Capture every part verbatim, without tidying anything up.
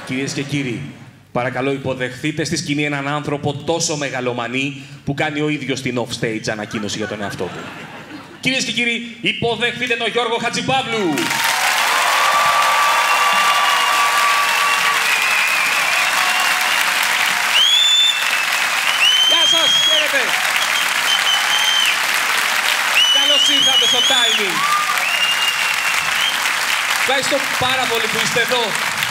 Κυρίες και κύριοι, παρακαλώ υποδεχθείτε στη σκηνή έναν άνθρωπο τόσο μεγαλομανή που κάνει ο ίδιος την off-stage ανακοίνωση για τον εαυτό του. Κυρίες και κύριοι, υποδεχθείτε τον Γιώργο Χατζηπαύλου. Γεια σας, χαίρετε. Καλώς ήρθατε στο Timing. Ευχαριστώ πάρα πολύ που είστε εδώ.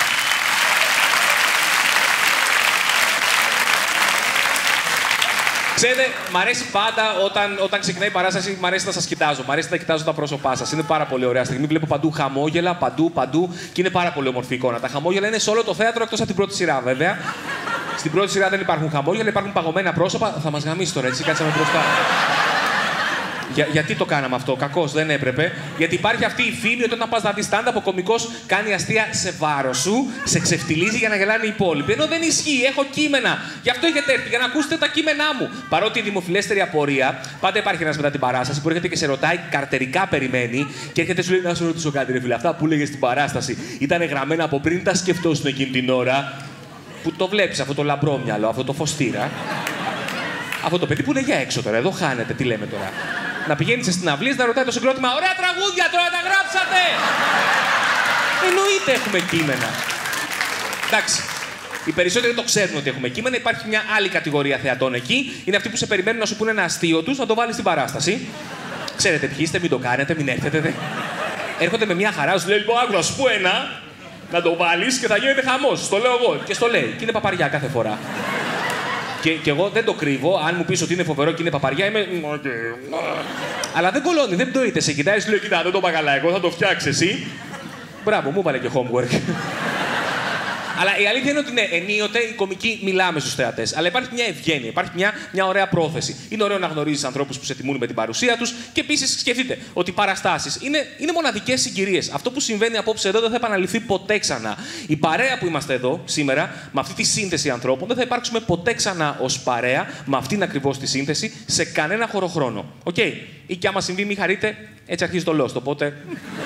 Ξέρετε, μ' αρέσει πάντα όταν, όταν ξεκινάει η παράσταση, μ' αρέσει να σας κοιτάζω. Μ' αρέσει να κοιτάζω τα πρόσωπά σας. Είναι πάρα πολύ ωραία στιγμή. Βλέπω παντού χαμόγελα, παντού, παντού και είναι πάρα πολύ όμορφη εικόνα. Τα χαμόγελα είναι σε όλο το θέατρο εκτός από την πρώτη σειρά, βέβαια. Στην πρώτη σειρά δεν υπάρχουν χαμόγελα, υπάρχουν παγωμένα πρόσωπα. Θα μας γαμίσει τώρα, έτσι, κάτσαμε μπροστά. Για, γιατί το κάναμε αυτό, κακώς, δεν έπρεπε. Γιατί υπάρχει αυτή η φήμη ότι όταν πας να δεις stand-up, ο κωμικός κάνει αστεία σε βάρος σου, σε ξεφτιλίζει για να γελάνε οι υπόλοιποι. Ενώ δεν ισχύει, έχω κείμενα. Γι' αυτό έχετε έρθει, για να ακούσετε τα κείμενά μου. Παρότι η δημοφιλέστερη απορία, πάντα υπάρχει ένας μετά την παράσταση που έρχεται και σε ρωτάει, καρτερικά περιμένει και έρχεται σου λέει: να σου ρωτήσω κάτι, ρε φίλε. Αυτά που λέγες στην παράσταση ήταν γραμμένα από πριν, τα σκεφτόσουν εκείνη την ώρα. Που το βλέπεις, αυτό το λαμπρόμυαλο, αυτό το φωστήρα. Αυτό το παιδί που είναι για έξω τώρα, εδώ χάνεται, τι λέμε τώρα. Να πηγαίνεις στην αυλή, να ρωτάει το συγκρότημα: ωραία τραγούδια, τώρα τα γράψατε! Εννοείται έχουμε κείμενα. Εντάξει. Οι περισσότεροι δεν το ξέρουν ότι έχουμε κείμενα. Υπάρχει μια άλλη κατηγορία θεατών εκεί. Είναι αυτοί που σε περιμένουν να σου πούνε ένα αστείο τους, να το βάλεις στην παράσταση. Ξέρετε ποιοι είστε, μην το κάνετε, μην έρθετε. Δε. Έρχονται με μια χαρά, σου λέει: λοιπόν, άκου να σου πω ένα, να το βάλεις και θα γίνεται χαμός. Το λέω εγώ. Και στο λέει. Και είναι παπαριά κάθε φορά. Και, και εγώ δεν το κρύβω. Αν μου πεις ότι είναι φοβερό και είναι παπαριά, είμαι. Αλλά δεν κολώνει, δεν πτωείται. Σε κοιτάει, σου λέει: κοιτά, δεν το είπα καλά, εγώ θα το φτιάξεις εσύ. Μπράβο, μου έβαλε και homework. Αλλά η αλήθεια είναι ότι ναι, ενίοτε οι κομικοί μιλάμε στους θεατές. Αλλά υπάρχει μια ευγένεια, υπάρχει μια, μια ωραία πρόθεση. Είναι ωραίο να γνωρίζεις ανθρώπους που σε τιμούν με την παρουσία τους και επίσης σκεφτείτε ότι οι παραστάσεις είναι, είναι μοναδικές συγκυρίες. Αυτό που συμβαίνει απόψε εδώ δεν θα επαναληφθεί ποτέ ξανά. Η παρέα που είμαστε εδώ σήμερα, με αυτή τη σύνθεση ανθρώπων, δεν θα υπάρξουμε ποτέ ξανά ως παρέα, με αυτήν ακριβώς τη σύνθεση, σε κανένα χωροχρόνο. Οκ. Okay. Ή και άμα συμβεί, μη χαρείτε, έτσι αρχίζει το λόστο. Οπότε.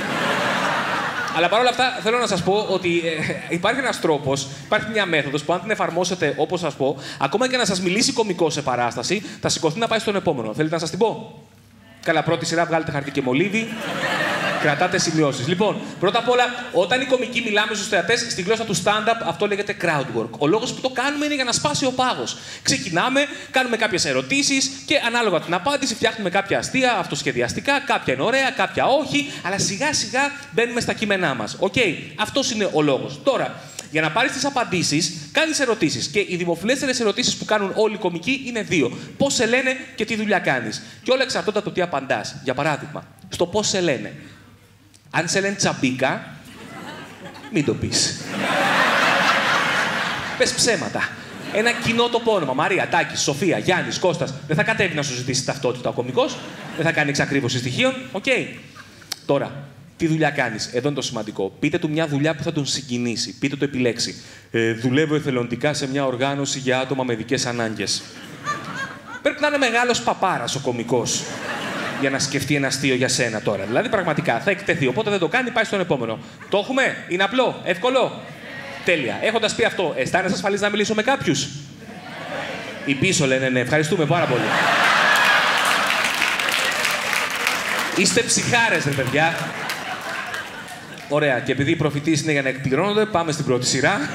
Αλλά παρόλα αυτά, θέλω να σας πω ότι ε, υπάρχει ένας τρόπος, υπάρχει μια μέθοδος που αν την εφαρμόσετε όπως σας πω, ακόμα και να σας μιλήσει κωμικός σε παράσταση, θα σηκωθεί να πάει στον επόμενο. Θέλετε να σας την πω? Καλά, πρώτη σειρά, βγάλετε χαρτί και μολύβι. Κρατάτε σημειώσεις. Λοιπόν, πρώτα απ' όλα, όταν οι κωμικοί μιλάμε στους θεατές, στη γλώσσα του stand-up αυτό λέγεται crowd work. Ο λόγος που το κάνουμε είναι για να σπάσει ο πάγος. Ξεκινάμε, κάνουμε κάποιες ερωτήσεις και ανάλογα την απάντηση φτιάχνουμε κάποια αστεία αυτοσχεδιαστικά, κάποια είναι ωραία, κάποια όχι, αλλά σιγά σιγά μπαίνουμε στα κείμενά μας. Οκ, okay. Αυτός είναι ο λόγος. Τώρα, για να πάρεις τις απαντήσεις, κάνεις ερωτήσεις. Και οι δημοφιλέστερες ερωτήσεις που κάνουν όλοι οι κωμικοί είναι δύο. Πώς σε λένε και τι δουλειά κάνεις. Και όλα εξαρτώνται από το τι απαντάς. Για παράδειγμα, στο πώς σε λένε. Αν σε λένε Τσαμπίκα, μην το πεις. Πες ψέματα. Ένα κοινότοπο όνομα. Μαρία, Τάκης, Σοφία, Γιάννης, Κώστας. Δεν θα κατέβει να σου ζητήσει ταυτότητα ο κωμικός. Δεν θα κάνει εξακρίβωση στοιχείων. Οκ. Okay. Τώρα, τι δουλειά κάνεις. Εδώ είναι το σημαντικό. Πείτε του μια δουλειά που θα τον συγκινήσει. Πείτε το επιλέξει. Ε, δουλεύω εθελοντικά σε μια οργάνωση για άτομα με ειδικές ανάγκες. Πρέπει να είναι μεγάλος παπάρας ο κωμικός. Για να σκεφτεί ένα αστείο για σένα τώρα. Δηλαδή, πραγματικά θα εκτεθεί. Οπότε δεν το κάνει, πάει στον επόμενο. Το έχουμε, είναι απλό, εύκολο. Τέλεια. Έχοντας πει αυτό, αισθάνεσαι ασφαλής να μιλήσω με κάποιους? Οι πίσω λένε ναι, ευχαριστούμε πάρα πολύ. Είστε ψυχάρες, ρε παιδιά. Ωραία. Και επειδή οι προφητείς είναι για να εκπληρώνονται, πάμε στην πρώτη σειρά.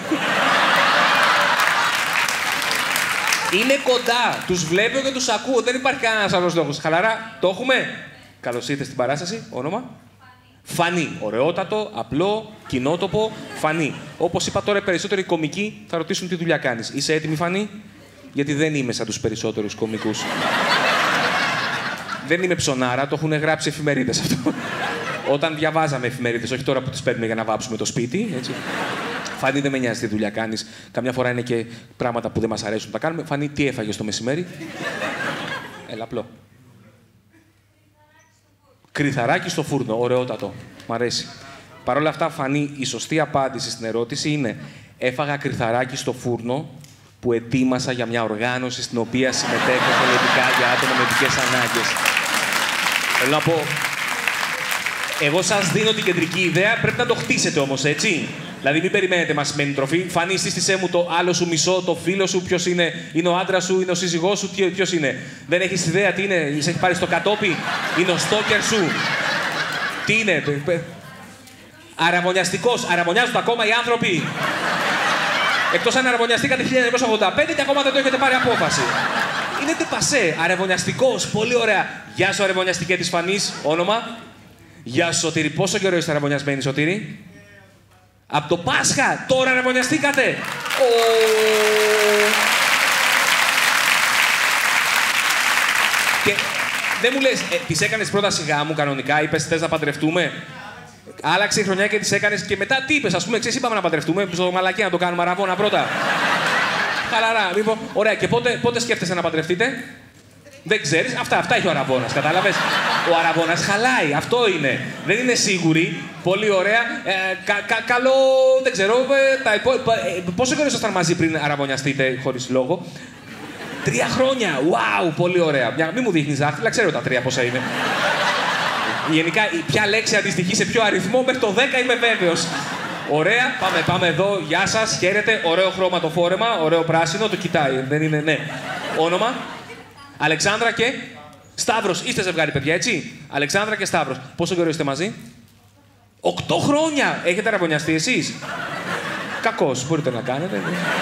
Είναι κοντά. Τους βλέπω και τους ακούω. Δεν υπάρχει κανένας άλλος λόγος. Χαλαρά. Το έχουμε. Καλώς ήρθες στην παράσταση. Όνομα. Φανή. Ωραιότατο, απλό, κοινότοπο. Φανή. Όπως είπα τώρα, οι περισσότεροι κωμικοί θα ρωτήσουν τι δουλειά κάνεις. Είσαι έτοιμη, Φανή? Γιατί δεν είμαι σαν τους περισσότερους κωμικούς. Δεν είμαι ψωνάρα. Το έχουν γράψει εφημερίδες αυτό. Όταν διαβάζαμε εφημερίδες, όχι τώρα που τις παίρνουμε για να βάψουμε το σπίτι. Έτσι. Φανή, δεν με νοιάζει τι δουλειά κάνεις. Καμιά φορά είναι και πράγματα που δεν μας αρέσουν. Τα κάνουμε. Φανή, τι έφαγες το μεσημέρι? Έλα, απλό. Κρυθαράκι στο φούρνο. Ωραιότατο. Μ' αρέσει. Παρ' όλα αυτά, Φανή, η σωστή απάντηση στην ερώτηση είναι: έφαγα κρυθαράκι στο φούρνο που ετοίμασα για μια οργάνωση στην οποία συμμετέχω εθελοντικά για άτομα με ειδικές ανάγκες. Θέλω να πω. Εγώ σας δίνω την κεντρική ιδέα, πρέπει να το χτίσετε όμως, έτσι. Δηλαδή, μην περιμένετε μα σημαίνει τροφή. Φανεί, σύστησέ μου το άλλο σου μισό, το φίλο σου, ποιο είναι, είναι ο άντρα σου, είναι ο σύζυγός σου, ποιο είναι. Δεν έχει ιδέα τι είναι, σε έχει πάρει στο κατόπι, είναι ο στόκερ σου. Τι είναι, αραβωνιαστικός, αραβωνιάζονται ακόμα οι άνθρωποι. Εκτός αν αραβωνιαστήκατε χίλια εννιακόσια ογδόντα πέντε και ακόμα δεν το έχετε πάρει απόφαση. Είναι τεπασέ, αραβωνιαστικός, πολύ ωραία. Γεια σου, αραβωνιαστικέ της Φανής, όνομα. Γεια σου, Σωτήρη. Πόσο καιρό είστε αραβωνιασμένοι, Σωτήρη? Από το Πάσχα, τώρα αραβωνιαστήκατε. Ο... Και δεν μου λες, ε, της έκανες πρόταση γάμου κανονικά, είπες θες να παντρευτούμε. Άλλαξε η χρονιά και της έκανες και μετά τι είπες, ας πούμε, ξέρεις, είπαμε να παντρευτούμε, στο μαλακί να το κάνουμε αραβώνα πρώτα. Χαλαρά, λοιπόν, ωραία, και πότε, πότε σκέφτεσαι να παντρευτείτε? Δεν ξέρεις, αυτά, αυτά έχει ο αραβώνας, κατάλαβες. Ο αραβώνας χαλάει, αυτό είναι. Δεν είναι σίγουροι, πολύ ωραία. Ε, κα, κα, καλό, δεν ξέρω, ε, τα υπό, ε, πόσο καιρό ήσασταν μαζί πριν αραβωνιαστείτε χωρίς λόγο? Τρία χρόνια, wow, πολύ ωραία. Μια, μη μου δείχνεις δάχτυλα, ξέρω τα τρία πόσα είναι. Γενικά, ποια λέξη αντιστοιχεί σε ποιο αριθμό, μέχρι το δέκα είμαι βέβαιος. Ωραία, πάμε, πάμε εδώ. Γεια σας, χαίρετε. Ωραίο χρώμα το φόρεμα, ωραίο πράσινο, το κοιτάει. Δεν είναι, ναι. Όνομα. Αλεξάνδρα και Σταύρος. Είστε ζευγάρι, παιδιά, έτσι. Αλεξάνδρα και Σταύρος. Πόσο καιρό είστε μαζί? Οκτώ χρόνια. Έχετε αραβωνιαστεί εσείς? Κακός, μπορείτε να κάνετε.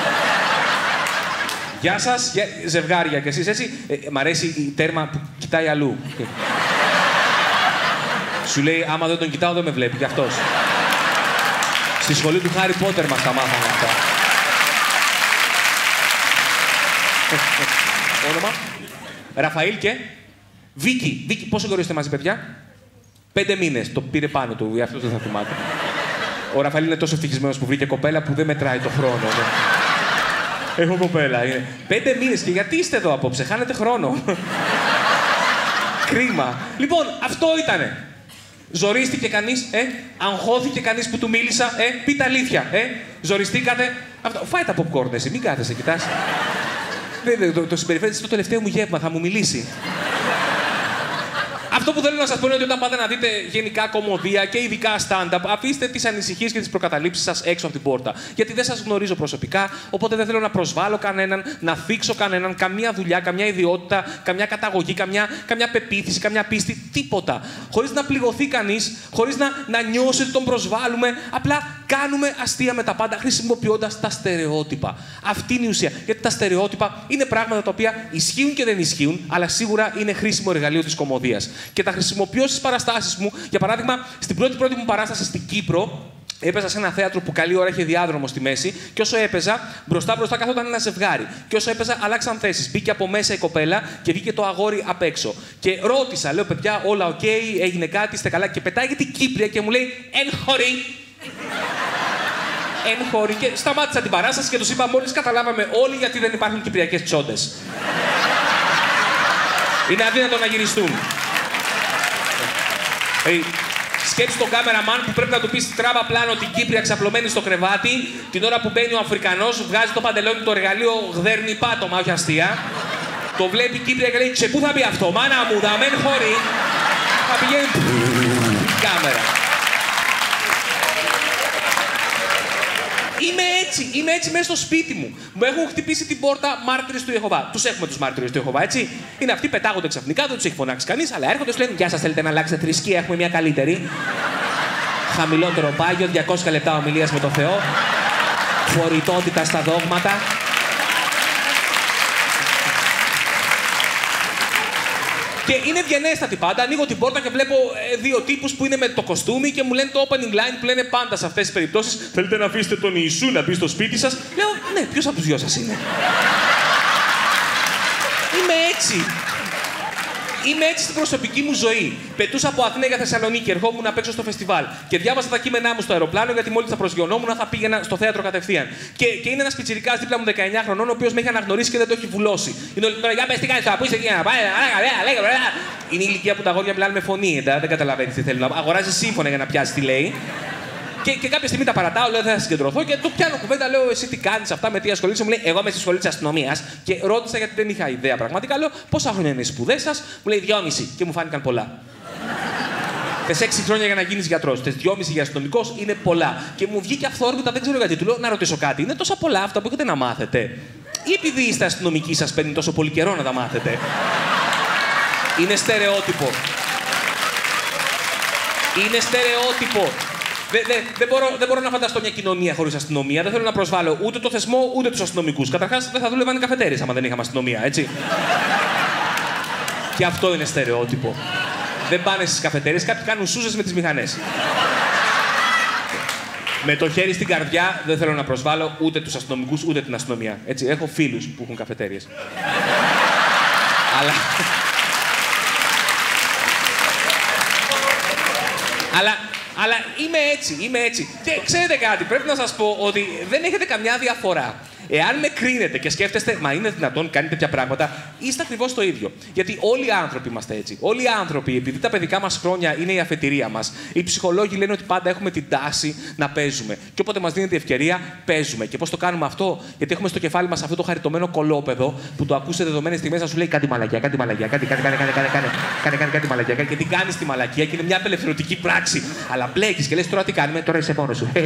Γεια σας, ζευγάρια κι εσείς, έτσι. Ε, μ' αρέσει η τέρμα που κοιτάει αλλού. Σου λέει, άμα δεν τον κοιτάω, δεν με βλέπει κι αυτός. Στη σχολή του Χάρι Πότερ μας τα μάθαμε αυτά. Όνομα. Ραφαήλ και Βίκη. Βίκη, πόσο καιρό είστε μαζί, παιδιά? Πέντε μήνες. Το πήρε πάνω του, γι' αυτό δεν θα θυμάται. Ο Ραφαήλ είναι τόσο ευτυχισμένος που βρήκε κοπέλα που δεν μετράει το χρόνο. Έχω κοπέλα. Είναι. Πέντε μήνες. Και γιατί είστε εδώ απόψε, χάνετε χρόνο. Κρίμα. Λοιπόν, αυτό ήτανε. Ζορίστηκε κανείς, ε, αγχώθηκε κανείς που του μίλησα, ε, πείτε αλήθεια, ε, ζοριστήκατε. Αυτό. Φάει τα popcorn εσύ, μην κάθεσαι, κοιτάς. Δεν, το, το συμπεριφέρεται στο τελευταίο μου γεύμα, θα μου μιλήσει. Αυτό που θέλω να σας πω είναι ότι όταν πάτε να δείτε γενικά κομμωδία και ειδικά stand-up, αφήστε τις ανησυχίες και τις προκαταλήψεις σας έξω από την πόρτα. Γιατί δεν σας γνωρίζω προσωπικά, οπότε δεν θέλω να προσβάλλω κανέναν, να θίξω κανέναν, καμία δουλειά, καμιά ιδιότητα, καμιά καταγωγή, καμιά, καμιά πεποίθηση, καμιά πίστη, τίποτα. Χωρίς να πληγωθεί κανείς, χωρίς να, να νιώσει ότι τον προσβάλλουμε, απλά κάνουμε αστεία με τα πάντα χρησιμοποιώντας τα στερεότυπα. Αυτή είναι η ουσία. Γιατί τα στερεότυπα είναι πράγματα τα οποία ισχύουν και δεν ισχύουν, αλλά σίγουρα είναι χρήσιμο εργαλείο της κομμωδίας. Και τα χρησιμοποιώ στις παραστάσεις μου. Για παράδειγμα, στην πρώτη πρώτη μου παράσταση στην Κύπρο, έπαιζα σε ένα θέατρο που καλή ώρα είχε διάδρομο στη μέση, και όσο έπαιζα, μπροστά-μπροστά καθόταν ένα ζευγάρι. Και όσο έπαιζα, αλλάξαν θέσεις. Μπήκε από μέσα η κοπέλα και βγήκε το αγόρι απ' έξω. Και ρώτησα, λέω, παιδιά, όλα οκ, okay, έγινε κάτι, είστε καλά? Και πετάγεται η Κύπρια και μου λέει, εν χωρί. Εν χωρί. Και σταμάτησα την παράσταση και τους είπα, μόλις καταλάβαμε όλοι γιατί δεν υπάρχουν κυπριακές τσόντες. Είναι αδύνατο να γυριστούν. Hey, σκέψου τον κάμεραμαν που πρέπει να του πει στη τράβα πλάνο την Κύπρια ξαπλωμένη στο κρεβάτι, την ώρα που μπαίνει ο Αφρικανός, βγάζει το παντελόνι του, το εργαλείο, γδέρνει πάτωμα, όχι αστεία. Το βλέπει η Κύπρια και λέει, «Τσε, πού θα μπει αυτό, μάνα μου, δαμέν χωρί». Θα πηγαίνει την κάμερα. Είμαι έτσι, είμαι έτσι μέσα στο σπίτι μου. Μου έχουν χτυπήσει την πόρτα μάρτυρες του Ιεχωβά. Τους έχουμε τους μάρτυρες του Ιεχωβά, έτσι. Είναι αυτοί, πετάγονται ξαφνικά, δεν τους έχει φωνάξει κανείς, αλλά έρχονται, σου λένε, «Γεια σας, θέλετε να αλλάξετε θρησκεία, έχουμε μια καλύτερη». Χαμηλότερο πάγιο, διακόσια λεπτά ομιλίας με τον Θεό. Φορητότητα στα δόγματα. Και είναι ευγενέστατη πάντα. Ανοίγω την πόρτα και βλέπω ε, δύο τύπους που είναι με το κοστούμι και μου λένε το opening line που λένε πάντα σε αυτές τις περιπτώσεις. Θέλετε να αφήσετε τον Ιησού να μπει στο σπίτι σας? Λέω, ναι, ποιος από τους δυο σας είναι? Είμαι έτσι. Είμαι έτσι στην προσωπική μου ζωή. Πετούσα από Αθήνα για Θεσσαλονίκη, ερχόμουν να παίξω στο φεστιβάλ. Και διάβασα τα κείμενά μου στο αεροπλάνο, γιατί μόλις θα προσγειωνόμουν θα πήγαινα στο θέατρο κατευθείαν. Και, και είναι ένας πιτσιρικάς δίπλα μου δεκαεννιά χρονών, ο οποίος με έχει αναγνωρίσει και δεν το έχει βουλώσει. Είναι όλοι τώρα, για πες τι κάνεις τώρα, πού είσαι εκεί να πάει, είναι η ηλικία που τα αγόρια μιλάνε με φωνή, εντά, δεν καταλαβαίνει τι θέλει να αγοράζει σύμφωνα για να πιάσει τι λέει. Και, και κάποια στιγμή τα παρατάω, λέω δεν θα συγκεντρωθώ και του πιάνω κουβέντα, λέω εσύ τι κάνεις αυτά, με τι ασχολείσαι? Μου λέει εγώ είμαι στη σχολή της αστυνομίας. Και ρώτησα γιατί δεν είχα ιδέα πραγματικά, λέω πόσα χρόνια είναι οι σπουδές σας? Μου λέει δυόμιση και μου φάνηκαν πολλά. Θες έξι χρόνια για να γίνεις γιατρός. Θες δυόμισι για αστυνομικός, είναι πολλά. Και μου βγήκε αυθόρμητα, δεν ξέρω γιατί. Του λέω να ρωτήσω κάτι. Είναι τόσα πολλά αυτά που έχετε να μάθετε. Ή επειδή είστε αστυνομικοί, σας παίρνει τόσο πολύ καιρό να τα μάθετε. Είναι στερεότυπο. Είναι στερεότυπο. Δεν δε, δε μπορώ, δε μπορώ να φανταστώ μια κοινωνία χωρίς αστυνομία. Δεν θέλω να προσβάλλω ούτε το θεσμό ούτε τους αστυνομικούς. Καταρχάς, δεν θα δούλευαν οι καφετέρειες άμα δεν είχαμε αστυνομία, έτσι. Και αυτό είναι στερεότυπο. Δεν πάνε στις καφετέρειες, κάποιοι κάνουν σούζες με τις μηχανές. Με το χέρι στην καρδιά δεν θέλω να προσβάλλω ούτε τους αστυνομικούς ούτε την αστυνομία. Έτσι, έχω φίλους που έχουν καφετέρειες. Αλλά... Αλλά... Αλλά είμαι έτσι, είμαι έτσι. Και ξέρετε κάτι, πρέπει να σας πω ότι δεν έχετε καμιά διαφορά. Εάν με κρίνετε και σκέφτεστε, μα είναι δυνατόν κάνει τέτοια πράγματα, είστε ακριβώς το ίδιο. Γιατί όλοι οι άνθρωποι είμαστε έτσι. Όλοι οι άνθρωποι, επειδή τα παιδικά μας χρόνια είναι η αφετηρία μας, οι ψυχολόγοι λένε ότι πάντα έχουμε την τάση να παίζουμε. Και όποτε μας δίνεται η ευκαιρία, παίζουμε. Και πώς το κάνουμε αυτό, γιατί έχουμε στο κεφάλι μας αυτό το χαριτωμένο κολόπεδο που το ακούσε δεδομένες στιγμές να σου λέει κάτι μαλακιά, κάτι μαλακιά, κάτι, κάτι, κάτι, κάτι, κάτι, κάτι, κάτι, κάτι, κάτι μαλακιά. Και τι κάνεις τη μαλακία και είναι μια απελευθερωτική πράξη. Αλλά μπλέκεις και λες τώρα τι κάνουμε, τώρα είσαι μόνος σου.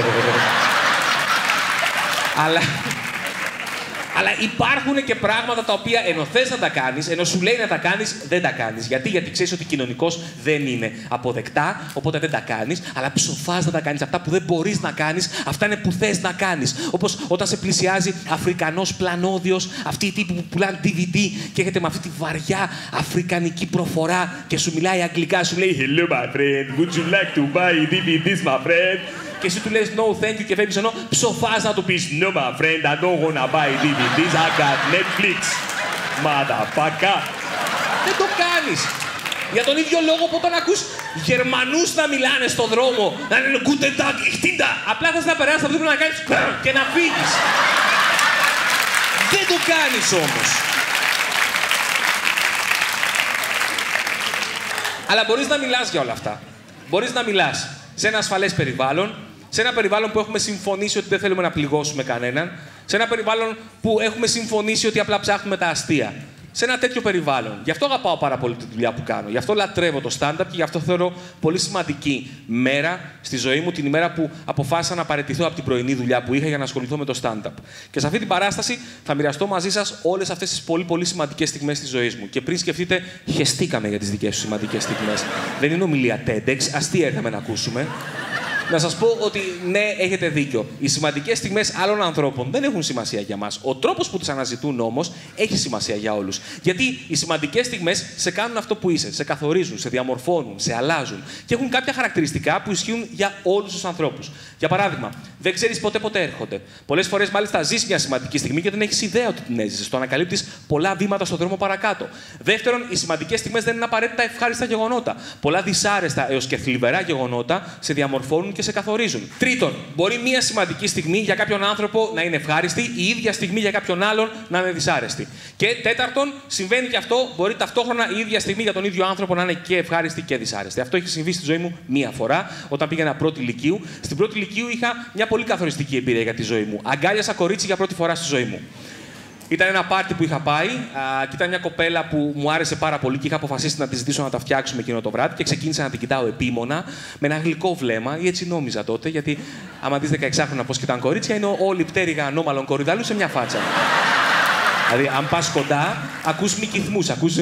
Αλλά... Αλλά υπάρχουν και πράγματα τα οποία ενώ θες να τα κάνεις, ενώ σου λέει να τα κάνεις, δεν τα κάνεις. Γιατί, Γιατί ξέρεις ότι κοινωνικώς δεν είναι αποδεκτά, οπότε δεν τα κάνεις, αλλά ψοφάς να τα κάνεις. Αυτά που δεν μπορείς να κάνεις, αυτά είναι που θες να κάνεις. Όπως όταν σε πλησιάζει Αφρικανός πλανόδιος, αυτοί οι τύποι που πουλάνε ντι βι ντι και έχετε με αυτή τη βαριά αφρικανική προφορά και σου μιλάει αγγλικά, σου λέει Hello my friend, would you like to buy ντι βι ντι my friend? Και εσύ του λες no thank you και φεύγεις ενώ ψοφάς να του πεις no my friend, I don't wanna buy ντι βι ντι, I got Netflix. Motherfucker. Δεν το κάνεις. Για τον ίδιο λόγο που όταν ακούς Γερμανούς να μιλάνε στον δρόμο, να λένε guten tag, ich bin da, απλά θες να περάσεις αυτό που να κάνεις και να φύγεις. Δεν το κάνεις όμως. Αλλά μπορείς να μιλάς για όλα αυτά. Μπορείς να μιλάς σε ένα ασφαλές περιβάλλον, σε ένα περιβάλλον που έχουμε συμφωνήσει ότι δεν θέλουμε να πληγώσουμε κανέναν, σε ένα περιβάλλον που έχουμε συμφωνήσει ότι απλά ψάχνουμε τα αστεία. Σε ένα τέτοιο περιβάλλον. Γι' αυτό αγαπάω πάρα πολύ τη δουλειά που κάνω. Γι' αυτό λατρεύω το stand-up και γι' αυτό θεωρώ πολύ σημαντική μέρα στη ζωή μου, την ημέρα που αποφάσισα να παραιτηθώ από την πρωινή δουλειά που είχα για να ασχοληθώ με το stand-up. Και σε αυτή την παράσταση θα μοιραστώ μαζί σας όλες αυτές τις πολύ πολύ σημαντικές στιγμές της ζωής μου. Και πριν σκεφτείτε, χεστήκαμε για τις δικές σου σημαντικές στιγμές. Δεν είναι ομιλία TEDx, αστεία έρθαμε να ακούσουμε. Να σας πω ότι ναι, έχετε δίκιο. Οι σημαντικές στιγμές άλλων ανθρώπων δεν έχουν σημασία για μας. Ο τρόπος που τις αναζητούν όμως έχει σημασία για όλους. Γιατί οι σημαντικές στιγμές σε κάνουν αυτό που είσαι, σε καθορίζουν, σε διαμορφώνουν, σε αλλάζουν και έχουν κάποια χαρακτηριστικά που ισχύουν για όλους τους ανθρώπους. Για παράδειγμα, δεν ξέρεις πότε ποτέ έρχονται. Πολλές φορές μάλιστα ζεις μια σημαντική στιγμή και δεν έχεις ιδέα ότι την έζησες. Το ανακαλύπτεις πολλά βήματα στον δρόμο παρακάτω. Δεύτερον, οι σημαντικές στιγμές δεν είναι απαραίτητα ευχάριστα γεγονότα. Πολλά δυσάρεστα έως και θλιβερά γεγονότα σε διαμορφώνουν και σε καθορίζουν. Τρίτον, μπορεί μία σημαντική στιγμή για κάποιον άνθρωπο να είναι ευχάριστη, η ίδια στιγμή για κάποιον άλλον να είναι δυσάρεστη. Και τέταρτον, συμβαίνει και αυτό, μπορεί ταυτόχρονα η ίδια στιγμή για τον ίδιο άνθρωπο να είναι και ευχάριστη και δυσάρεστη. Αυτό έχει συμβεί στη ζωή μου μία φορά, όταν πήγαινα πρώτη λυκείου. Στην πρώτη λυκείου είχα μια πολύ καθοριστική εμπειρία για τη ζωή μου. Αγκάλιασα κορίτσι για πρώτη φορά στη ζωή μου. Ήταν ένα πάρτι που είχα πάει α, και ήταν μια κοπέλα που μου άρεσε πάρα πολύ και είχα αποφασίσει να τη ζητήσω να τα φτιάξουμε εκείνο το βράδυ και ξεκίνησα να την κοιτάω επίμονα με ένα γλυκό βλέμμα, ή έτσι νόμιζα τότε, γιατί άμα δεις δεκαεξάχρονα πώς κοιτάνε κορίτσια, είναι όλοι πτέρυγα ανώμαλων κορυδαλού σε μια φάτσα. Δηλαδή, αν πας κοντά, ακούς μικηθμούς, ακούς...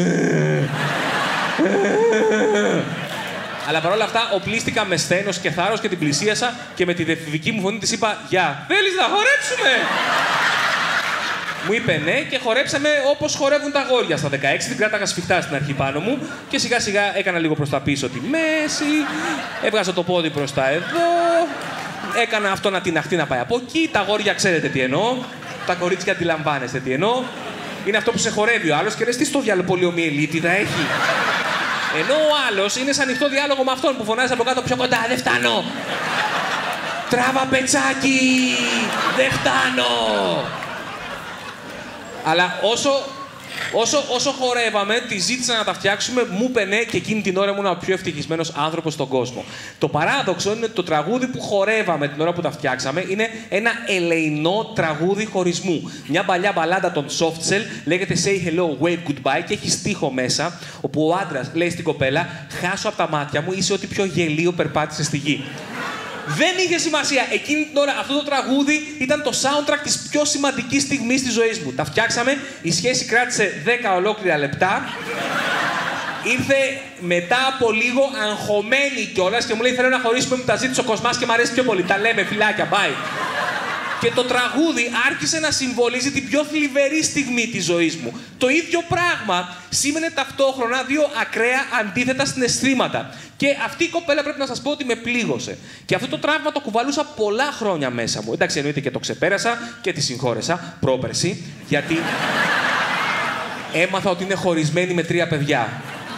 Αλλά παρόλα αυτά, οπλίστηκα με σθένος και θάρρος και την πλησίασα και με τη δεφηβική μου φωνή της είπα «Γεια, θέλεις να χορέψουμε?» Μου είπε ναι και χορέψαμε όπως χορεύουν τα αγόρια. Στα δεκαέξι την κράταγα σφιχτά στην αρχή πάνω μου και σιγά σιγά έκανα λίγο προς τα πίσω τη μέση, έβγαζα το πόδι προς τα εδώ, έκανα αυτό να την αχτεί να πάει από εκεί. Τα αγόρια ξέρετε τι εννοώ, τα κορίτσια αντιλαμβάνεστε τι εννοώ. Είναι αυτό που σε χορεύει ο άλλος και λες τι στο διάλογο πολιομιελίτιδα έχει. Ενώ ο άλλος είναι σε ανοιχτό διάλογο με αυτόν που φωνάζει από κάτω πιο κοντά, δεν φτάνω. Τράβα πετσάκι, δεν φτάνω. Αλλά όσο Όσο, όσο χορεύαμε, τη ζήτησα να τα φτιάξουμε, μου έπαινε και εκείνη την ώρα ήμουν ο πιο ευτυχισμένος άνθρωπος στον κόσμο. Το παράδοξο είναι ότι το τραγούδι που χορεύαμε την ώρα που τα φτιάξαμε είναι ένα ελεεινό τραγούδι χωρισμού. Μια παλιά μπαλάντα των Soft Cell λέγεται Say Hello, Wave Goodbye και έχει στίχο μέσα, όπου ο άντρας λέει στην κοπέλα: χάσω από τα μάτια μου, είσαι ό,τι πιο γελίο περπάτησε στη γη. Δεν είχε σημασία. Εκείνη την ώρα αυτό το τραγούδι ήταν το soundtrack της πιο σημαντικής στιγμής της ζωής μου. Τα φτιάξαμε, η σχέση κράτησε δέκα ολόκληρα λεπτά. Ήρθε μετά από λίγο αγχωμένη κιόλας και μου λέει: θέλω να χωρίσουμε, μου τα ζήτησε ο Κοσμάς και μου αρέσει πιο πολύ. Τα λέμε, φιλάκια, bye. Και το τραγούδι άρχισε να συμβολίζει την πιο θλιβερή στιγμή της ζωής μου. Το ίδιο πράγμα σήμαινε ταυτόχρονα δύο ακραία αντίθετα συναισθήματα. Και αυτή η κοπέλα πρέπει να σας πω ότι με πλήγωσε. Και αυτό το τραύμα το κουβαλούσα πολλά χρόνια μέσα μου. Εντάξει, εννοείται και το ξεπέρασα και τη συγχώρεσα πρόπερση, γιατί έμαθα ότι είναι χωρισμένη με τρία παιδιά.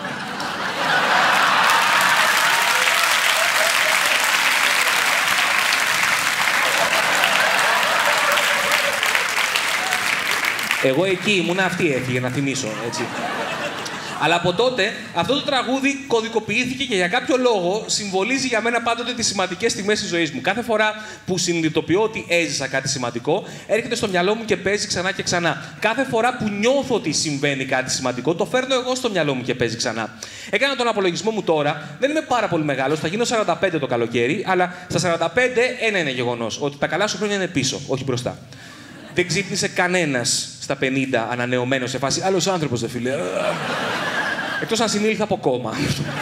Εγώ εκεί ήμουνα, αυτή έφυγε, να θυμίσω, έτσι. Αλλά από τότε αυτό το τραγούδι κωδικοποιήθηκε και για κάποιο λόγο συμβολίζει για μένα πάντοτε τις σημαντικές στιγμές της ζωής μου. Κάθε φορά που συνειδητοποιώ ότι έζησα κάτι σημαντικό, έρχεται στο μυαλό μου και παίζει ξανά και ξανά. Κάθε φορά που νιώθω ότι συμβαίνει κάτι σημαντικό, το φέρνω εγώ στο μυαλό μου και παίζει ξανά. Έκανα τον απολογισμό μου τώρα, δεν είμαι πάρα πολύ μεγάλος, θα γίνω σαράντα πέντε το καλοκαίρι, αλλά στα σαράντα πέντε ένα είναι γεγονός, ότι τα καλά σου χρόνια είναι πίσω, όχι μπροστά. Δεν ξύπνησε κανένας στα πενήντα ανανεωμένος σε φάση. Άλλος άνθρωπος, δε φίλε. Εκτός αν συνήλθα από κόμμα.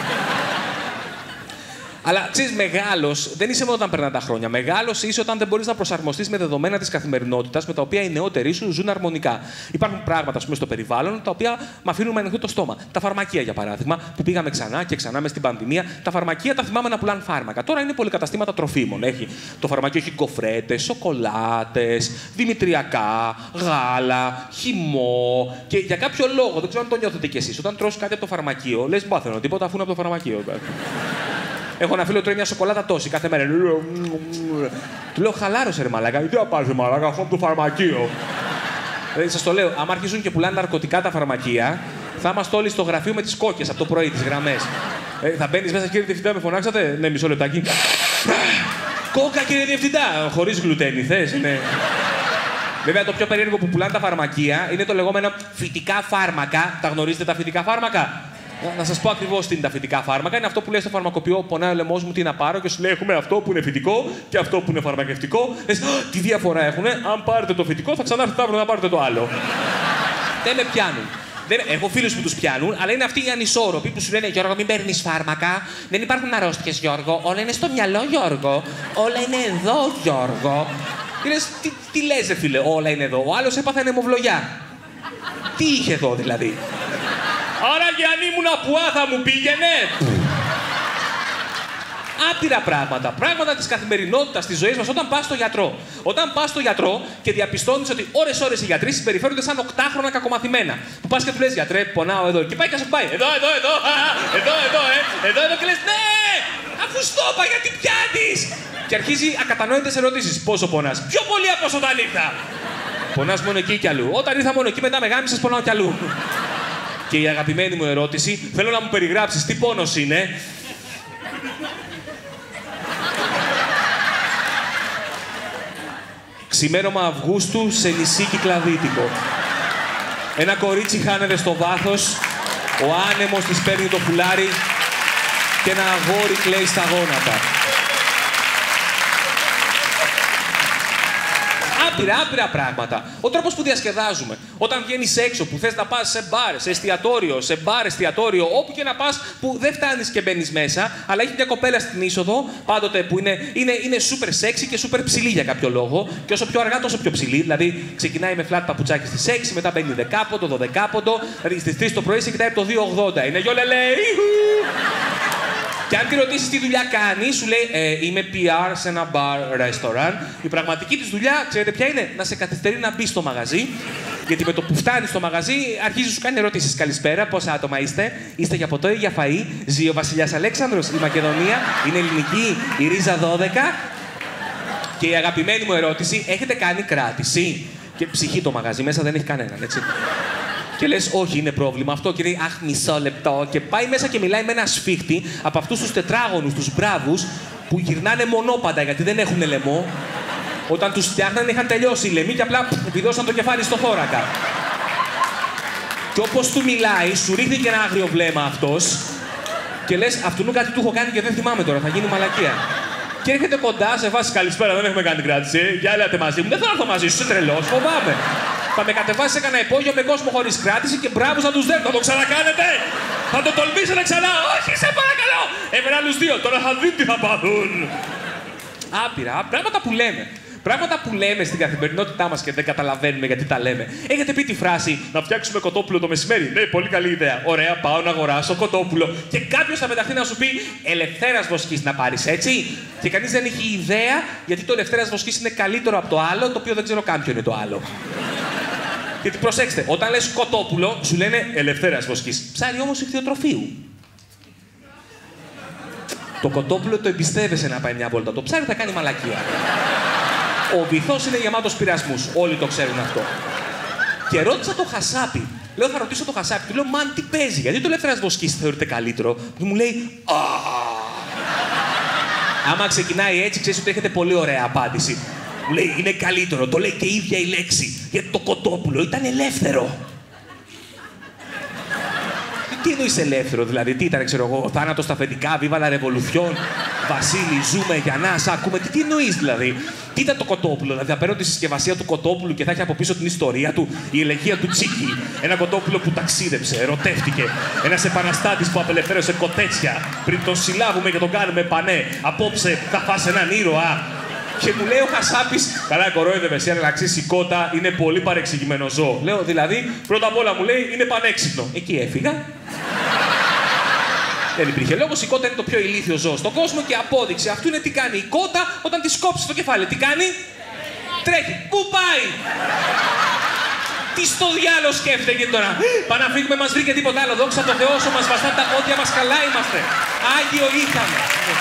Αλλά ξέρεις, μεγάλος δεν είσαι μόνο όταν περνάνε τα χρόνια. Μεγάλος είσαι όταν δεν μπορείς να προσαρμοστείς με δεδομένα της καθημερινότητας με τα οποία οι νεότεροι σου ζουν αρμονικά. Υπάρχουν πράγματα, ας πούμε, στο περιβάλλον τα οποία με αφήνουν με ανοιχτό το στόμα. Τα φαρμακεία, για παράδειγμα, που πήγαμε ξανά και ξανά μες στην πανδημία. Τα φαρμακεία τα θυμάμαι να πουλάνε φάρμακα. Τώρα είναι πολυκαταστήματα τροφίμων. Έχει, το φαρμακείο έχει κοφρέτες, σοκολάτες, δημητριακά, γάλα, χυμό. Και για κάποιο λόγο, δεν ξέρω αν το νιώθετε κι εσείς, όταν τρως κάτι από το φαρμακείο, λες μπάθαινο τίποτα αφού είναι από το φαρμακείο. Έχω ένα φίλο που τρώει μια σοκολάτα τόση κάθε μέρα. Του λέω: χαλάρωσε ρε μαλάκα, γιατί να πάρεις ρε μαλάκα, αφού από το φαρμακείο. Δηλαδή, σας το λέω, άμα αρχίζουν και πουλάνε ναρκωτικά τα φαρμακεία, θα είμαστε όλοι στο γραφείο με τις κόκκες από το πρωί, τις γραμμές. Ε, θα μπαίνεις μέσα, κύριε Διευθυντά, με φωνάξατε. Ναι, μισό λεπτάκι. Κόκα, κύριε Διευθυντά, χωρίς γλουτένι, θες, ναι. Βέβαια, το πιο περίεργο που πουλάνε τα φαρμακεία είναι το λεγόμενο φυτικά φάρμακα. Τα γνωρίζετε τα φυτικά φάρμακα? Να σας πω ακριβώς τι είναι τα φυτικά φάρμακα. Είναι αυτό που λέει στο φαρμακοποιό: πονάει ο λαιμός μου, τι να πάρω, και σου λέει: έχουμε αυτό που είναι φυτικό και αυτό που είναι φαρμακευτικό. Λες: τι διαφορά έχουνε? Αν πάρετε το φυτικό, θα ξανάρθετε αύριο να πάρετε το άλλο. Δεν με πιάνουν. Δεν... Έχω φίλους που τους πιάνουν, αλλά είναι αυτοί οι ανισόρροποι που σου λένε: Γιώργο, μην παίρνεις φάρμακα. Δεν υπάρχουν αρρώστιες, Γιώργο. Όλα είναι στο μυαλό, Γιώργο. Όλα είναι εδώ, Γιώργο. Και λες: τι, τι λες, ρε φίλε, όλα είναι εδώ. Ο άλλος έπαθε αιμοβλογιά. Τι είχε εδώ, δηλαδή? Άρα και αν ήμουν απουά θα μου πήγαινε. Άπειρα πράγματα. Πράγματα της καθημερινότητας της ζωής μας όταν πας στο γιατρό. Όταν πας στο γιατρό και διαπιστώνεις ότι ώρες-ώρες οι γιατροί συμπεριφέρονται σαν οκτάχρονα κακομαθημένα. Που πας και του λες: γιατρέ, πονάω εδώ. Και πάει και σου πάει: Εδώ, εδώ, εδώ, εδώ, εδώ, ε, εδώ, εδώ. Και λες: ναι, αφού στο είπα, γιατί πιάνεις? Και αρχίζει ακατανόητες ερωτήσεις. Πόσο πονάς? Πιο πολύ από όσο όταν ήρθα. Πονάς μόνο εκεί κι αλλού. Όταν ήρθα μόνο εκεί, μετά με γάμισες, πονάω κι αλλού. Και η αγαπημένη μου ερώτηση, θέλω να μου περιγράψεις τι πόνος είναι. Ξημέρωμα Αυγούστου σε νησί Κυκλαδίτικο. Ένα κορίτσι χάνεται στο βάθος, ο άνεμος της παίρνει το φουλάρι και ένα αγόρι κλαίει στα γόνατα. Άπειρα, άπειρα πράγματα. Ο τρόπος που διασκεδάζουμε. Όταν βγαίνεις έξω, που θες να πας σε μπαρ, σε εστιατόριο, σε μπαρ, εστιατόριο, όπου και να πας, που δεν φτάνεις και μπαίνεις μέσα, αλλά έχει μια κοπέλα στην είσοδο, πάντοτε που είναι, είναι, είναι super sexy και super ψηλή για κάποιο λόγο. Και όσο πιο αργά, τόσο πιο ψηλή. Δηλαδή, ξεκινάει με φλάτ παπουτσάκι στις έξι, μετά μπαίνει δεκάποντο, δωδεκάποντο, δηλαδή στις τρεις το πρωί σε κοιτάει από το δύο ογδόντα. Είναι γιολελέ. Και αν τη ρωτήσεις τι δουλειά κάνει, σου λέει ε, είμαι πι αρ σε ένα bar restaurant. Η πραγματική της δουλειά, ξέρετε ποια είναι? Να σε καθυστερεί να μπει στο μαγαζί. Γιατί με το που φτάνει στο μαγαζί, αρχίζει να σου κάνει ερωτήσεις. Καλησπέρα, πόσα άτομα είστε? Είστε για ποτό ή για φαΐ? Ζει ο Βασιλιάς Αλέξανδρος? Η Μακεδονία? Είναι ελληνική? Η Ρίζα δώδεκα? Και η αγαπημένη μου ερώτηση, έχετε κάνει κράτηση? Και ψυχή το μαγαζί, μέσα δεν έχει κανέναν, έτσι. Και λες, όχι, είναι πρόβλημα αυτό. Και λέει, αχ, μισό λεπτό. Και πάει μέσα και μιλάει με ένα σφίχτη από αυτούς τους τετράγωνους, τους μπράβους, που γυρνάνε μονόπαντα γιατί δεν έχουν λαιμό. Όταν τους φτιάχνανε είχαν τελειώσει οι λαιμοί και απλά επιδώσαν το κεφάλι στο θώρακα. Και όπως του μιλάει, σου ρίχνει και ένα άγριο βλέμμα αυτός. Και λες, αυτού κάτι του έχω κάνει και δεν θυμάμαι τώρα, θα γίνει μαλακία. Και έρχεται κοντά, σε φάση καλησπέρα, δεν έχουμε κάνει κράτηση. Για έλατε μαζί μου. Δεν θα έρθω μαζί σου, είσαι τρελός, φοβάμαι. Θα με κατεβάσει σε κανένα υπόγειο με κόσμο χωρίς κράτηση και μπράβους να τους δέρνω. Θα το ξανακάνετε! Θα το τολμήσετε ξανά! Όχι, σε παρακαλώ! Έμενα άλλους δύο, τώρα θα δείτε τι θα πάθουν. Άπειρα, πράγματα που λέμε. Πράγματα που λέμε στην καθημερινότητά μας και δεν καταλαβαίνουμε γιατί τα λέμε. Έχετε πει τη φράση να φτιάξουμε κοτόπουλο το μεσημέρι. Ναι, πολύ καλή ιδέα. Ωραία, πάω να αγοράσω κοτόπουλο. Και κάποιος θα πεταχτεί να σου πει Ελευθέρας Βοσκής να πάρεις, έτσι. Και κανείς δεν έχει ιδέα γιατί το Ελευθέρας Βοσκής είναι καλύτερο από το άλλο, το οποίο δεν ξέρω καν ποιο είναι το άλλο. Γιατί προσέξτε, όταν λες κοτόπουλο, σου λένε Ελευθέρας Βοσκής. Ψάρι όμως ιχθυοτροφείου. Το κοτόπουλο το εμπιστεύεσαι να πάει μια βόλτα. Το ψάρι θα κάνει μαλακία. Ο βυθός είναι γεμάτος πειρασμούς. Όλοι το ξέρουν αυτό. Και ρώτησα το χασάπι. Λέω, θα ρωτήσω το χασάπι. Του λέω, μαν, τι παίζει. Γιατί το Ελεύθερας Βοσκής θεωρείται καλύτερο. Και μου λέει, α. Άμα ξεκινάει έτσι, ξέρεις ότι έχετε πολύ ωραία απάντηση. Μου λέει, είναι καλύτερο. Το λέει και η ίδια η λέξη. Γιατί το κοτόπουλο ήταν ελεύθερο. Τι εννοείς ελεύθερο, δηλαδή, τι ήταν, ξέρω εγώ, θάνατο στα αφεντικά, βίβαλα ρεβολουθιόν, Βασίλη, ζούμε, Γιαννά, ακούμε, τι, τι εννοείς δηλαδή. Τι ήταν το κοτόπουλο, δηλαδή θα παίρνω τη συσκευασία του κοτόπουλου και θα έχει από πίσω την ιστορία του, η ηλικία του Τσίκη. Ένα κοτόπουλο που ταξίδεψε, ερωτεύτηκε. Ένας επαναστάτης που απελευθέρωσε κοτέτσια. Πριν τον συλλάβουμε και τον κάνουμε πανέ. Απόψε θα φας έναν ήρωα. Και μου λέει ο Χασάπης, καλά κορόιδευε εσύ, αλλά να ξέρεις η κότα είναι πολύ παρεξηγημένο ζώο. Λέω δηλαδή, πρώτα απ' όλα μου λέει, είναι πανέξυπνο. Εκεί έφυγα. Δεν υπήρχε λόγος, η κότα είναι το πιο ηλίθιο ζώο στον κόσμο και απόδειξη αυτού είναι τι κάνει η κότα όταν τη κόψει το κεφάλι. Τι κάνει? Τρέχει. Πού πάει? Τι στο διάλογο σκέφτεται τώρα? Πάμε να φύγουμε, μας βρήκε τίποτα άλλο. Δόξα τω Θεώ, όσο μας βαστάνε τα πόδια μας, καλά είμαστε. Άγιο είχαμε.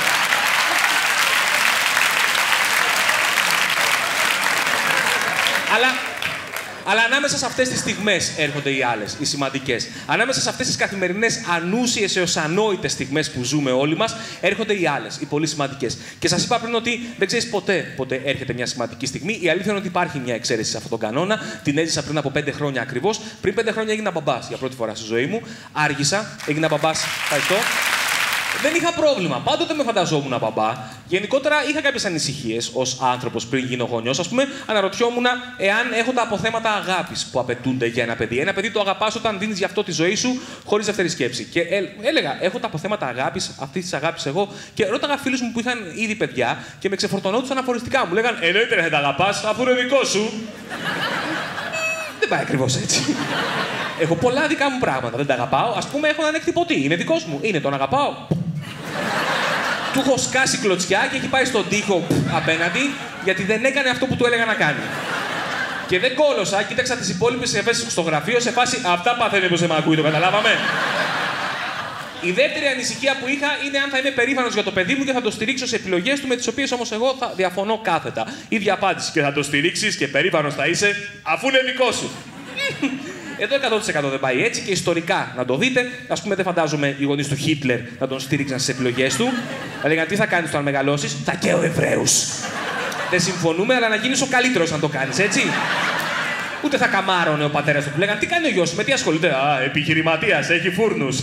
Αλλά, αλλά ανάμεσα σε αυτές τις στιγμές έρχονται οι άλλες, οι σημαντικές. Ανάμεσα σε αυτές τις καθημερινές ανούσιες έως ανόητες στιγμές που ζούμε όλοι μας, έρχονται οι άλλες, οι πολύ σημαντικές. Και σας είπα πριν ότι δεν ξέρεις ποτέ πότε έρχεται μια σημαντική στιγμή. Η αλήθεια είναι ότι υπάρχει μια εξαίρεση σε αυτόν τον κανόνα. Την έζησα πριν από πέντε χρόνια ακριβώς. Πριν πέντε χρόνια έγινα μπαμπάς για πρώτη φορά στη ζωή μου. Άργησα, έγινα μπαμπάς. Ευχαριστώ. Δεν είχα πρόβλημα. Πάντοτε με φανταζόμουν μπαμπά. Γενικότερα είχα κάποιες ανησυχίες ως άνθρωπος πριν γίνω γονιός. Ας πούμε, αναρωτιόμουν εάν έχω τα αποθέματα αγάπης που απαιτούνται για ένα παιδί. Ένα παιδί το αγαπάς όταν δίνεις γι' αυτό τη ζωή σου χωρίς δεύτερη σκέψη. Και έλεγα, έχω τα αποθέματα αγάπης, αυτή τη αγάπη εγώ. Και ρώταγα φίλους μου που είχαν ήδη παιδιά και με ξεφορτωνόντουσαν αφοριστικά. Μου λέγαν, εννοείται δεν τα αγαπάς, αφού είναι δικό σου. Δεν πάει ακριβώς έτσι. Έχω πολλά δικά μου πράγματα. Δεν τα αγαπάω. Ας πούμε, έχω έναν εκτυπωτή. Είναι δικός μου. Είναι, τον αγαπάω. Του έχω σκάσει κλωτσιά και έχει πάει στον τοίχο απέναντι γιατί δεν έκανε αυτό που του έλεγα να κάνει. Και δεν κόλωσα, κοίταξα τις υπόλοιπες εφέσεις στο γραφείο σε φάση αυτά παθαίνει πως δεν με ακούει, το καταλάβαμε. Η δεύτερη ανησυχία που είχα είναι αν θα είμαι περήφανος για το παιδί μου και θα το στηρίξω σε επιλογές του, με τις οποίες όμως εγώ θα διαφωνώ κάθετα. Ίδια απάντηση. Και θα το στηρίξεις και περήφανος θα είσαι, αφού είναι δικό σου. Εδώ εκατό τοις εκατό δεν πάει έτσι και ιστορικά να το δείτε. Ας πούμε, δεν φαντάζομαι οι γονείς του Χίτλερ να τον στήριξαν στις επιλογές του. Θα λέγανε τι θα κάνεις όταν μεγαλώσεις, θα καίω Εβραίους. Δεν συμφωνούμε, αλλά να γίνεις ο καλύτερος αν το κάνεις, έτσι. Ούτε θα καμάρωνε ο πατέρας του. Του λέγανε τι κάνει ο γιος σου, με τι ασχολείται. Α, επιχειρηματίας, έχει φούρνους.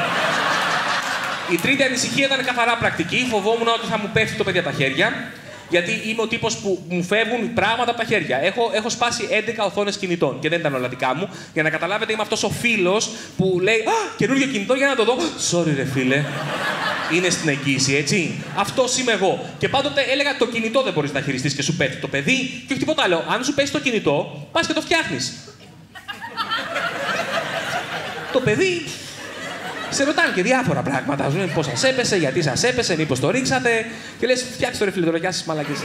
Η τρίτη ανησυχία ήταν καθαρά πρακτική. Φοβόμουν ότι θα μου πέφτει το παιδί από τα χέρια. Γιατί είμαι ο τύπος που μου φεύγουν πράγματα από τα χέρια. Έχω, έχω σπάσει έντεκα οθόνες κινητών και δεν ήταν όλα δικά μου. Για να καταλάβετε, είμαι αυτός ο φίλος που λέει Α, καινούργιο κινητό για να το δω. Sorry, ρε φίλε. Είναι στην εγγύηση, έτσι. Αυτός είμαι εγώ. Και πάντοτε έλεγα το κινητό δεν μπορείς να χειριστείς και σου πέφτει το παιδί και όχι τίποτα άλλο. Αν σου πέσει το κινητό, πας και το φτιάχνεις. Το παιδί. Σε ρωτάνε και διάφορα πράγματα. Ζουν πώς σας έπεσε, γιατί σας έπεσε, μήπως το ρίξατε. Και λες, φτιάξτε το ρε φίλε, τώρα γεια σας μαλακές.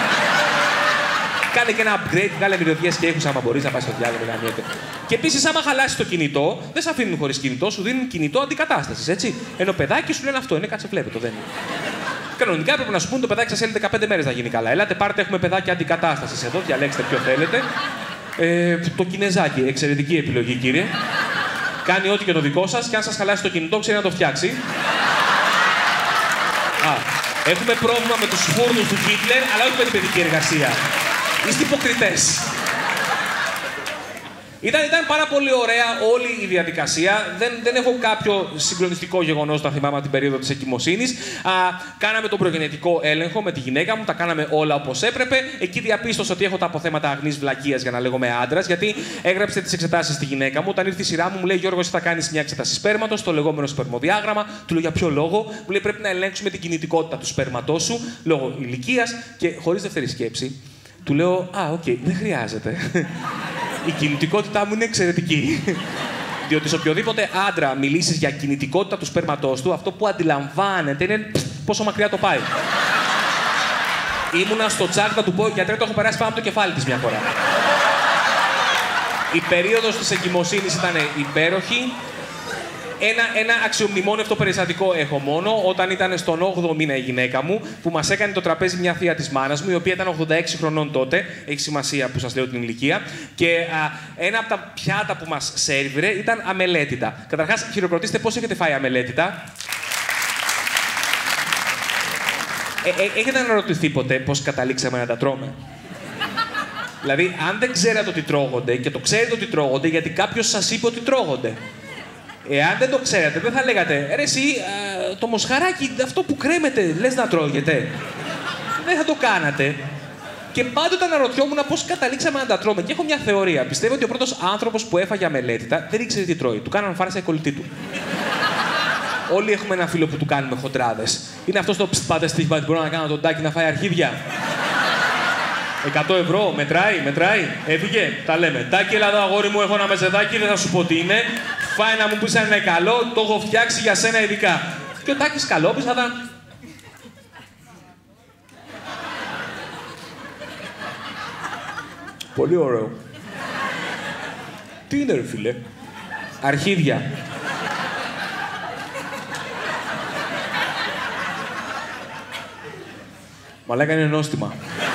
Κάνε και ένα upgrade, βγάλε μυρωδιές και έχους άμα μπορείς να πάει στο διάλογο να γαμιέται. Και επίσης, άμα χαλάσει το κινητό, δεν σε αφήνουν χωρίς κινητό, σου δίνουν κινητό αντικατάστασης, έτσι. Ενώ παιδάκι σου λένε αυτό, είναι κάτσε βλέπε το, δεν είναι. Κανονικά πρέπει να σου πούν το παιδάκι σας θέλει δεκαπέντε μέρες να γίνει καλά. Ελάτε, πάρτε, έχουμε παιδάκια αντικατάστασης εδώ, διαλέξτε ποιο θέλετε. Ε, το κινεζάκι. Εξαιρετική επιλογή, κύριε. Κάνει ό,τι και το δικό σας και αν σας χαλάσει το κινητό, ξέρει να το φτιάξει. Α, έχουμε πρόβλημα με τους φούρνους του Χίτλερ, αλλά όχι με την παιδική εργασία. Είστε υποκριτές. Ήταν, ήταν πάρα πολύ ωραία όλη η διαδικασία. Δεν, δεν έχω κάποιο συγκλονιστικό γεγονός να θυμάμαι από την περίοδο της εγκυμοσύνης. Α, κάναμε τον προγενετικό έλεγχο με τη γυναίκα μου, τα κάναμε όλα όπως έπρεπε. Εκεί διαπίστωσα ότι έχω τα αποθέματα αγνής βλακείας για να λέγομαι άντρας, γιατί έγραψε τις εξετάσεις στη γυναίκα μου. Όταν ήρθε η σειρά μου, μου λέει Γιώργο, εσύ θα κάνεις μια εξέταση σπέρματος, το λεγόμενο σπερμοδιάγραμμα. Του λέω για ποιο λόγο. Μου λέει πρέπει να ελέγξουμε την κινητικότητα του σπέρματός σου λόγω ηλικίας και χωρίς δεύτερη σκέψη. Του λέω Α, οκ, okay, δεν χρειάζεται. Η κινητικότητά μου είναι εξαιρετική. Διότι σε οποιοδήποτε άντρα μιλήσεις για κινητικότητα του σπέρματός του, αυτό που αντιλαμβάνεται είναι πόσο μακριά το πάει. Ήμουνα στο τσάκ να του πω, γιατρέ, το έχω περάσει πάνω από το κεφάλι της μια φορά. Η περίοδος της εγκυμοσύνης ήταν υπέροχη. Ένα, ένα αξιομνημόνευτο περιστατικό έχω μόνο, όταν ήταν στον όγδοο μήνα η γυναίκα μου, που μας έκανε το τραπέζι μια θεία της μάνας μου, η οποία ήταν ογδόντα έξι χρονών τότε, έχει σημασία που σας λέω την ηλικία, και α, ένα από τα πιάτα που μας σέρβιρε ήταν αμελέτητα. Καταρχάς, χειροκροτήστε πώς έχετε φάει αμελέτητα. Ε, ε, έχετε αναρωτηθεί ποτέ πώς καταλήξαμε να τα τρώμε? Δηλαδή, αν δεν ξέρατε ότι τρώγονται και το ξέρετε ότι τρώγονται, γιατί κάποιος σας είπε ότι τρώγονται. Εάν δεν το ξέρατε, δεν θα λέγατε ρε εσύ, α, το μοσχαράκι, αυτό που κρέμεται, λες να τρώγεται. Δεν θα το κάνατε. Και πάντοτε αναρωτιόμουν πώς καταλήξαμε να τα τρώμε. Και έχω μια θεωρία. Πιστεύω ότι ο πρώτος άνθρωπος που έφαγε αμελέτητα δεν ήξερε τι τρώει. Του κάνανε φάρσα η κολλητή του. Όλοι έχουμε ένα φίλο που του κάνουμε χοντράδες. Είναι αυτό το ψ, πάτε στοίχημα ότι μπορώ να κάνω τον Τάκη να φάει αρχίδια. εκατό ευρώ, μετράει, μετράει. Έφυγε, τα λέμε. Τάκη, έλα εδώ, αγόρι μου, έχω ένα μεζεδάκι, δεν θα σου πω τι είναι. Φάει να μου πεις αν είναι καλό, το έχω φτιάξει για σένα ειδικά. Και ο Τάκης καλόπης θα ήταν. Πολύ ωραίο. Τι είναι ρε φίλε? Αρχίδια. Μαλάκα είναι νόστιμα.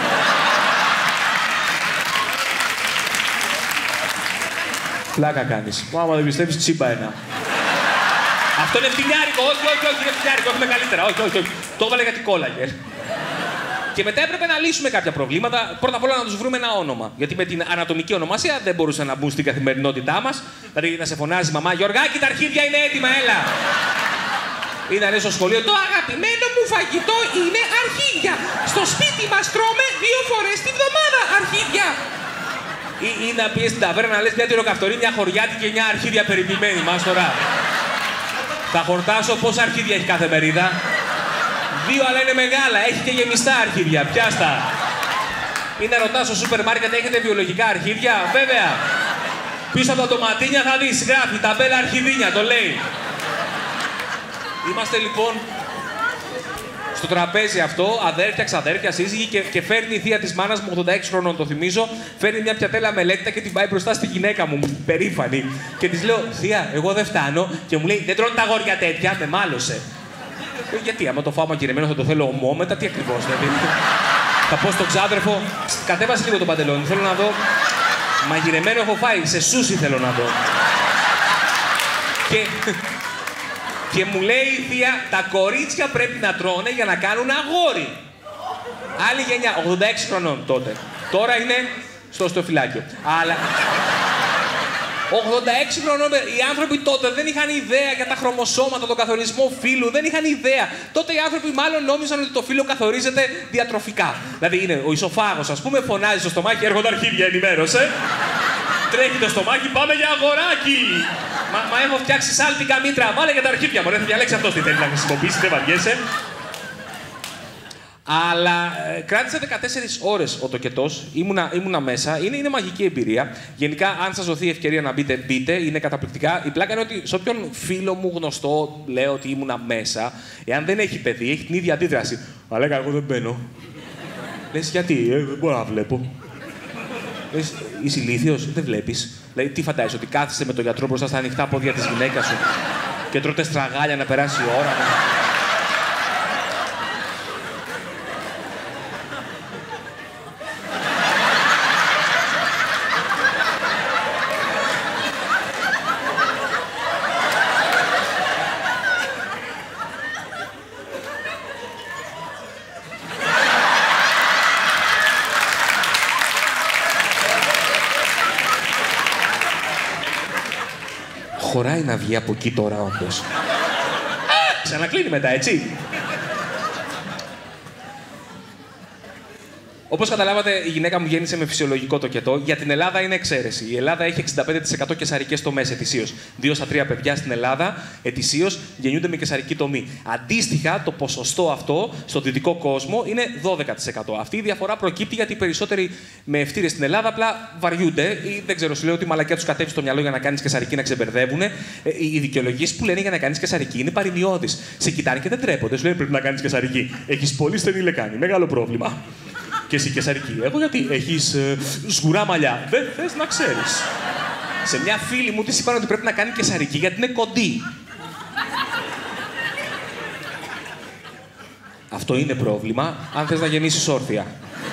Πλάκα κάνεις. Μου άμα δεν πιστεύεις, τσίμπα ένα. Αυτό είναι φτηνιάρικο. Όχι, όχι, όχι, είναι φτηνιάρικο. Έχουμε καλύτερα. Όχι, όχι, όχι. Το έβαλε γιατί κόλλαγε. Και μετά έπρεπε να λύσουμε κάποια προβλήματα. Πρώτα απ' όλα να τους βρούμε ένα όνομα. Γιατί με την ανατομική ονομασία δεν μπορούσαν να μπουν στην καθημερινότητά μας. Δηλαδή να σε φωνάζει η μαμά, Γιωργάκη, τα αρχίδια είναι έτοιμα, έλα. Ή να λες στο σχολείο, το αγαπημένο μου φαγητό είναι αρχίδια. Στο σπίτι μας τρώμε δύο φορές τη βδομάδα αρχίδια. Ή, ή να πει στην ταβέρνα να λες μια τυροκαυτορή, μια χωριάτη και μια αρχίδια περιποιημένη. Μας τώρα. Θα χορτάσω πόσα αρχίδια έχει κάθε μερίδα. Δύο, αλλά είναι μεγάλα. Έχει και γεμιστά αρχίδια. Πιάστα. Ή να ρωτάς στο σούπερ μάρκετ, έχετε βιολογικά αρχίδια? Βέβαια. Πίσω από τα ντοματίνια θα δεις, γράφει ταμπέλα αρχιδίνια, το λέει. Είμαστε λοιπόν στο τραπέζι αυτό, αδέρφια, ξαδέρφια, σύζυγοι, και, και φέρνει η θεία της μάνας μου, ογδόντα έξι χρονών, το θυμίζω, φέρνει μια πιατέλα μελέτητα και την πάει μπροστά στη γυναίκα μου, περήφανη. Και της λέω, θεία, εγώ δεν φτάνω, και μου λέει, δεν τρώνε τα αγόρια τέτοια, με μάλωσε. Ε, γιατί, άμα το φάω μαγειρεμένο θα το θέλω ομό, μετά τι ακριβώς, δηλαδή. Θα πω στον ξάδερφο, κατέβασε λίγο το παντελόνι, θέλω να δω. Μαγειρεμένο έχω φάει, σε σούσι θέλω να δω. Και... Και μου λέει η θεία, τα κορίτσια πρέπει να τρώνε για να κάνουν αγόρι. Άλλη γενιά, ογδόντα έξι χρονών τότε. Τώρα είναι στο στοφυλάκιο. Αλλά... ογδόντα έξι χρονών, οι άνθρωποι τότε δεν είχαν ιδέα για τα χρωμοσώματα, τον καθορισμό φύλου, δεν είχαν ιδέα. Τότε οι άνθρωποι μάλλον νόμιζαν ότι το φύλο καθορίζεται διατροφικά. Δηλαδή είναι ο ισοφάγος, ας πούμε, φωνάζει στο στομάχι, έρχονται αρχίδια, ενημέρωσε. Τρέχει το στομάχι, πάμε για αγοράκι! Μα, μα έχω φτιάξει σάλπικα μήτρα, βάλε για τα αρχίδια μου, ρε, θα διαλέξει αυτός τι θέλει να χρησιμοποιήσει, δεν βαριέσαι. Αλλά ε, κράτησε δεκατέσσερις ώρες ο τοκετός, ήμουνα, ήμουνα μέσα, είναι, είναι μαγική εμπειρία. Γενικά, αν σας δοθεί ευκαιρία να μπείτε, μπείτε, είναι καταπληκτικά. Η πλάκα είναι ότι σε όποιον φίλο μου γνωστό λέω ότι ήμουνα μέσα, εάν δεν έχει παιδί, έχει την ίδια αντίδραση. Αλλά εγώ δεν μπαίνω. Λες γιατί, ε, δεν μπορώ να βλέπω. Λες, είσαι ηλίθιος, δεν βλέπεις. Δηλαδή, τι φαντάζεσαι, ότι κάθεσαι με τον γιατρό μπροστά στα ανοιχτά πόδια της γυναίκας σου και τρώτε στραγάλια να περάσει η ώρα. χωράει να βγει από εκεί τώρα, όντως. Ξανακλίνει μετά, έτσι. Όπως καταλάβατε, η γυναίκα μου γέννησε με φυσιολογικό τοκετό. Για την Ελλάδα είναι εξαίρεση. Η Ελλάδα έχει εξήντα πέντε τοις εκατό καισαρικές τομές ετησίως. Δύο στα τρία παιδιά στην Ελλάδα ετησίως γεννιούνται με καισαρική τομή. Αντίστοιχα, το ποσοστό αυτό στο δυτικό κόσμο είναι δώδεκα τοις εκατό. Αυτή η διαφορά προκύπτει γιατί οι περισσότεροι με ευτήρες στην Ελλάδα απλά βαριούνται ή δεν ξέρω, σου λέω ότι μαλακιά τους κατέβει στο μυαλό για να κάνεις καισαρική να ξεμπερδεύουν. Οι δικαιολογίες που λένε για να κάνεις καισαρική είναι παροιμιώδεις. Σε κοιτάνε και δεν τρέπονται. Σου λένε πρέπει να κάνεις καισαρική. Έχεις πολύ στενή λεκάνη. Μεγάλο πρόβλημα. Και εσύ καισαρική. Εγώ γιατί έχεις ε, σγουρά μαλλιά. Δεν θες να ξέρεις. Σε μια φίλη μου της είπαν ότι πρέπει να κάνει καισαρική γιατί είναι κοντή. Αυτό είναι πρόβλημα αν θες να γεννήσεις όρθια.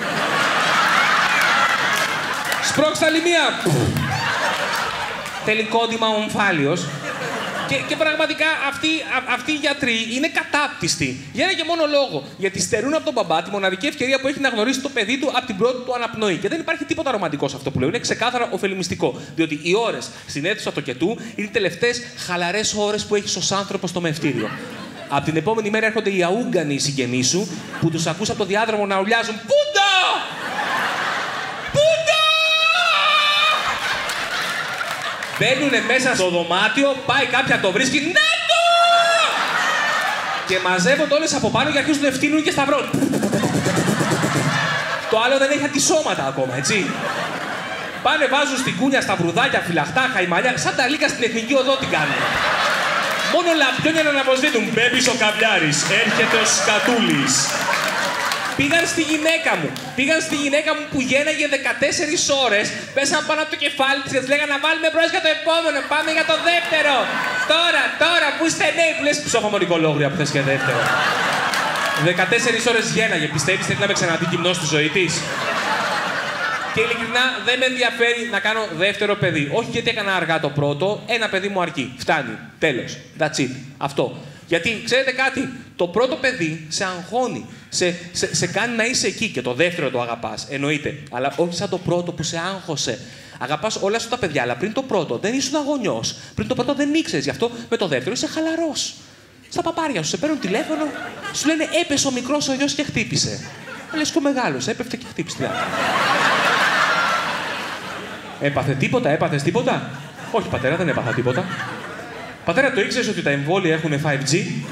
Σπρώξ' τα λιμία! Θέλει κόντιμα ο ομφάλιος. Και, και πραγματικά αυτοί, α, αυτοί οι γιατροί είναι κατάπτυστοι. Για ένα και μόνο λόγο. Γιατί στερούν από τον μπαμπά τη μοναδική ευκαιρία που έχει να γνωρίσει το παιδί του από την πρώτη του αναπνοή. Και δεν υπάρχει τίποτα ρομαντικό σε αυτό που λέω. Είναι ξεκάθαρα ωφελημιστικό. Διότι οι ώρες στην αίθουσα τοκετού είναι οι τελευταίες χαλαρές ώρες που έχεις ως άνθρωπος στο μευτήριο. Από την επόμενη μέρα έρχονται οι αούγκανοι συγγενείς σου που τους ακούς από το διάδρομο να ουρλιάζουν «Πούντα! Πούντα!» Μπαίνουνε μέσα στο δωμάτιο, πάει κάποια το βρίσκει, να το! Και μαζεύονται όλες από πάνω και αρχίζουν να ευθύνουν και σταυρών. Το άλλο δεν έχει αντισώματα ακόμα, έτσι. Πάνε, βάζουν στην κούνια, στα βρουδάκια, φυλαχτά, χαϊμαλιά, σαν τα λύκα στην εθνική οδό την κάνουν. Μόνο λαμπιόνια να αναβοσβήνουν. Μπέμπης ο Καβλιάρης, έρχεται ο Σκατούλης. Πήγαν στη γυναίκα μου. Πήγαν στη γυναίκα μου που γέναγε δεκατέσσερις ώρες. Πέσαν πάνω από το κεφάλι της και της λέγανε να βάλουμε μπρος για το επόμενο. Πάμε για το δεύτερο. Τώρα, τώρα που είστε νέοι που λες ψυχομονικολόγρια που θες για δεύτερο. δεκατέσσερις ώρες γέναγε. Πιστεύεις θέλει να με ξαναδεί γυμνό στη ζωή της? Και ειλικρινά δεν με ενδιαφέρει να κάνω δεύτερο παιδί. Όχι γιατί έκανα αργά το πρώτο, ένα παιδί μου αρκεί. Φτάνει. Τέλος. That's it. Αυτό. Γιατί ξέρετε κάτι, το πρώτο παιδί σε αγχώνει, σε, σε, σε κάνει να είσαι εκεί και το δεύτερο το αγαπάς, εννοείται. Αλλά όχι σαν το πρώτο που σε άγχωσε. Αγαπάς όλα σου τα παιδιά, αλλά πριν το πρώτο δεν ήσουν αγωνιός. Πριν το πρώτο δεν ήξερες, γι' αυτό με το δεύτερο είσαι χαλαρός. Στα παπάρια σου σε παίρνουν τηλέφωνο, σου λένε έπεσε ο μικρός ο γιος και χτύπησε. Λες και ο μεγάλος, έπεφτε και χτύπησε. Έπαθε τίποτα, έπαθες τίποτα? Όχι πατέρα, δεν έπαθα τίποτα. Πατέρα, το ήξερες ότι τα εμβόλια έχουν φάιβ τζι?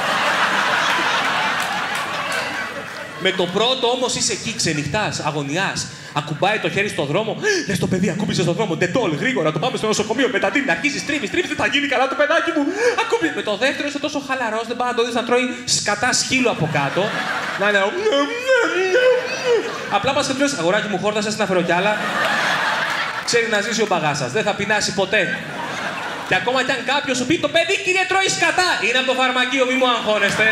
Με το πρώτο όμως είσαι εκεί, ξενυχτάς, αγωνιάς. Ακουμπάει το χέρι στο δρόμο. Λες το παιδί, ακούμπησε στο δρόμο. Ντετόλ, γρήγορα, το πάμε στο νοσοκομείο. Μεταδίνει, αρχίζεις, τρίβεις, τρίβεις, δεν θα γίνει καλά το παιδάκι μου. Ακούμπησε. Με το δεύτερο είσαι τόσο χαλαρός, δεν πάει να το δεις να τρώει σκατά σκύλο από κάτω. Να είναι. Απλά πας και του λες, αγοράκι μου, χόρτασες να φέρω κι άλλα. Ξέρει να ζήσει ο μπαγάσας, δεν θα πεινάσει ποτέ. Και ακόμα κι αν κάποιος σου πει το παιδί, κύριε, τρώει σκατά. Είναι από το φαρμακείο, μη μου αγχώνεστε.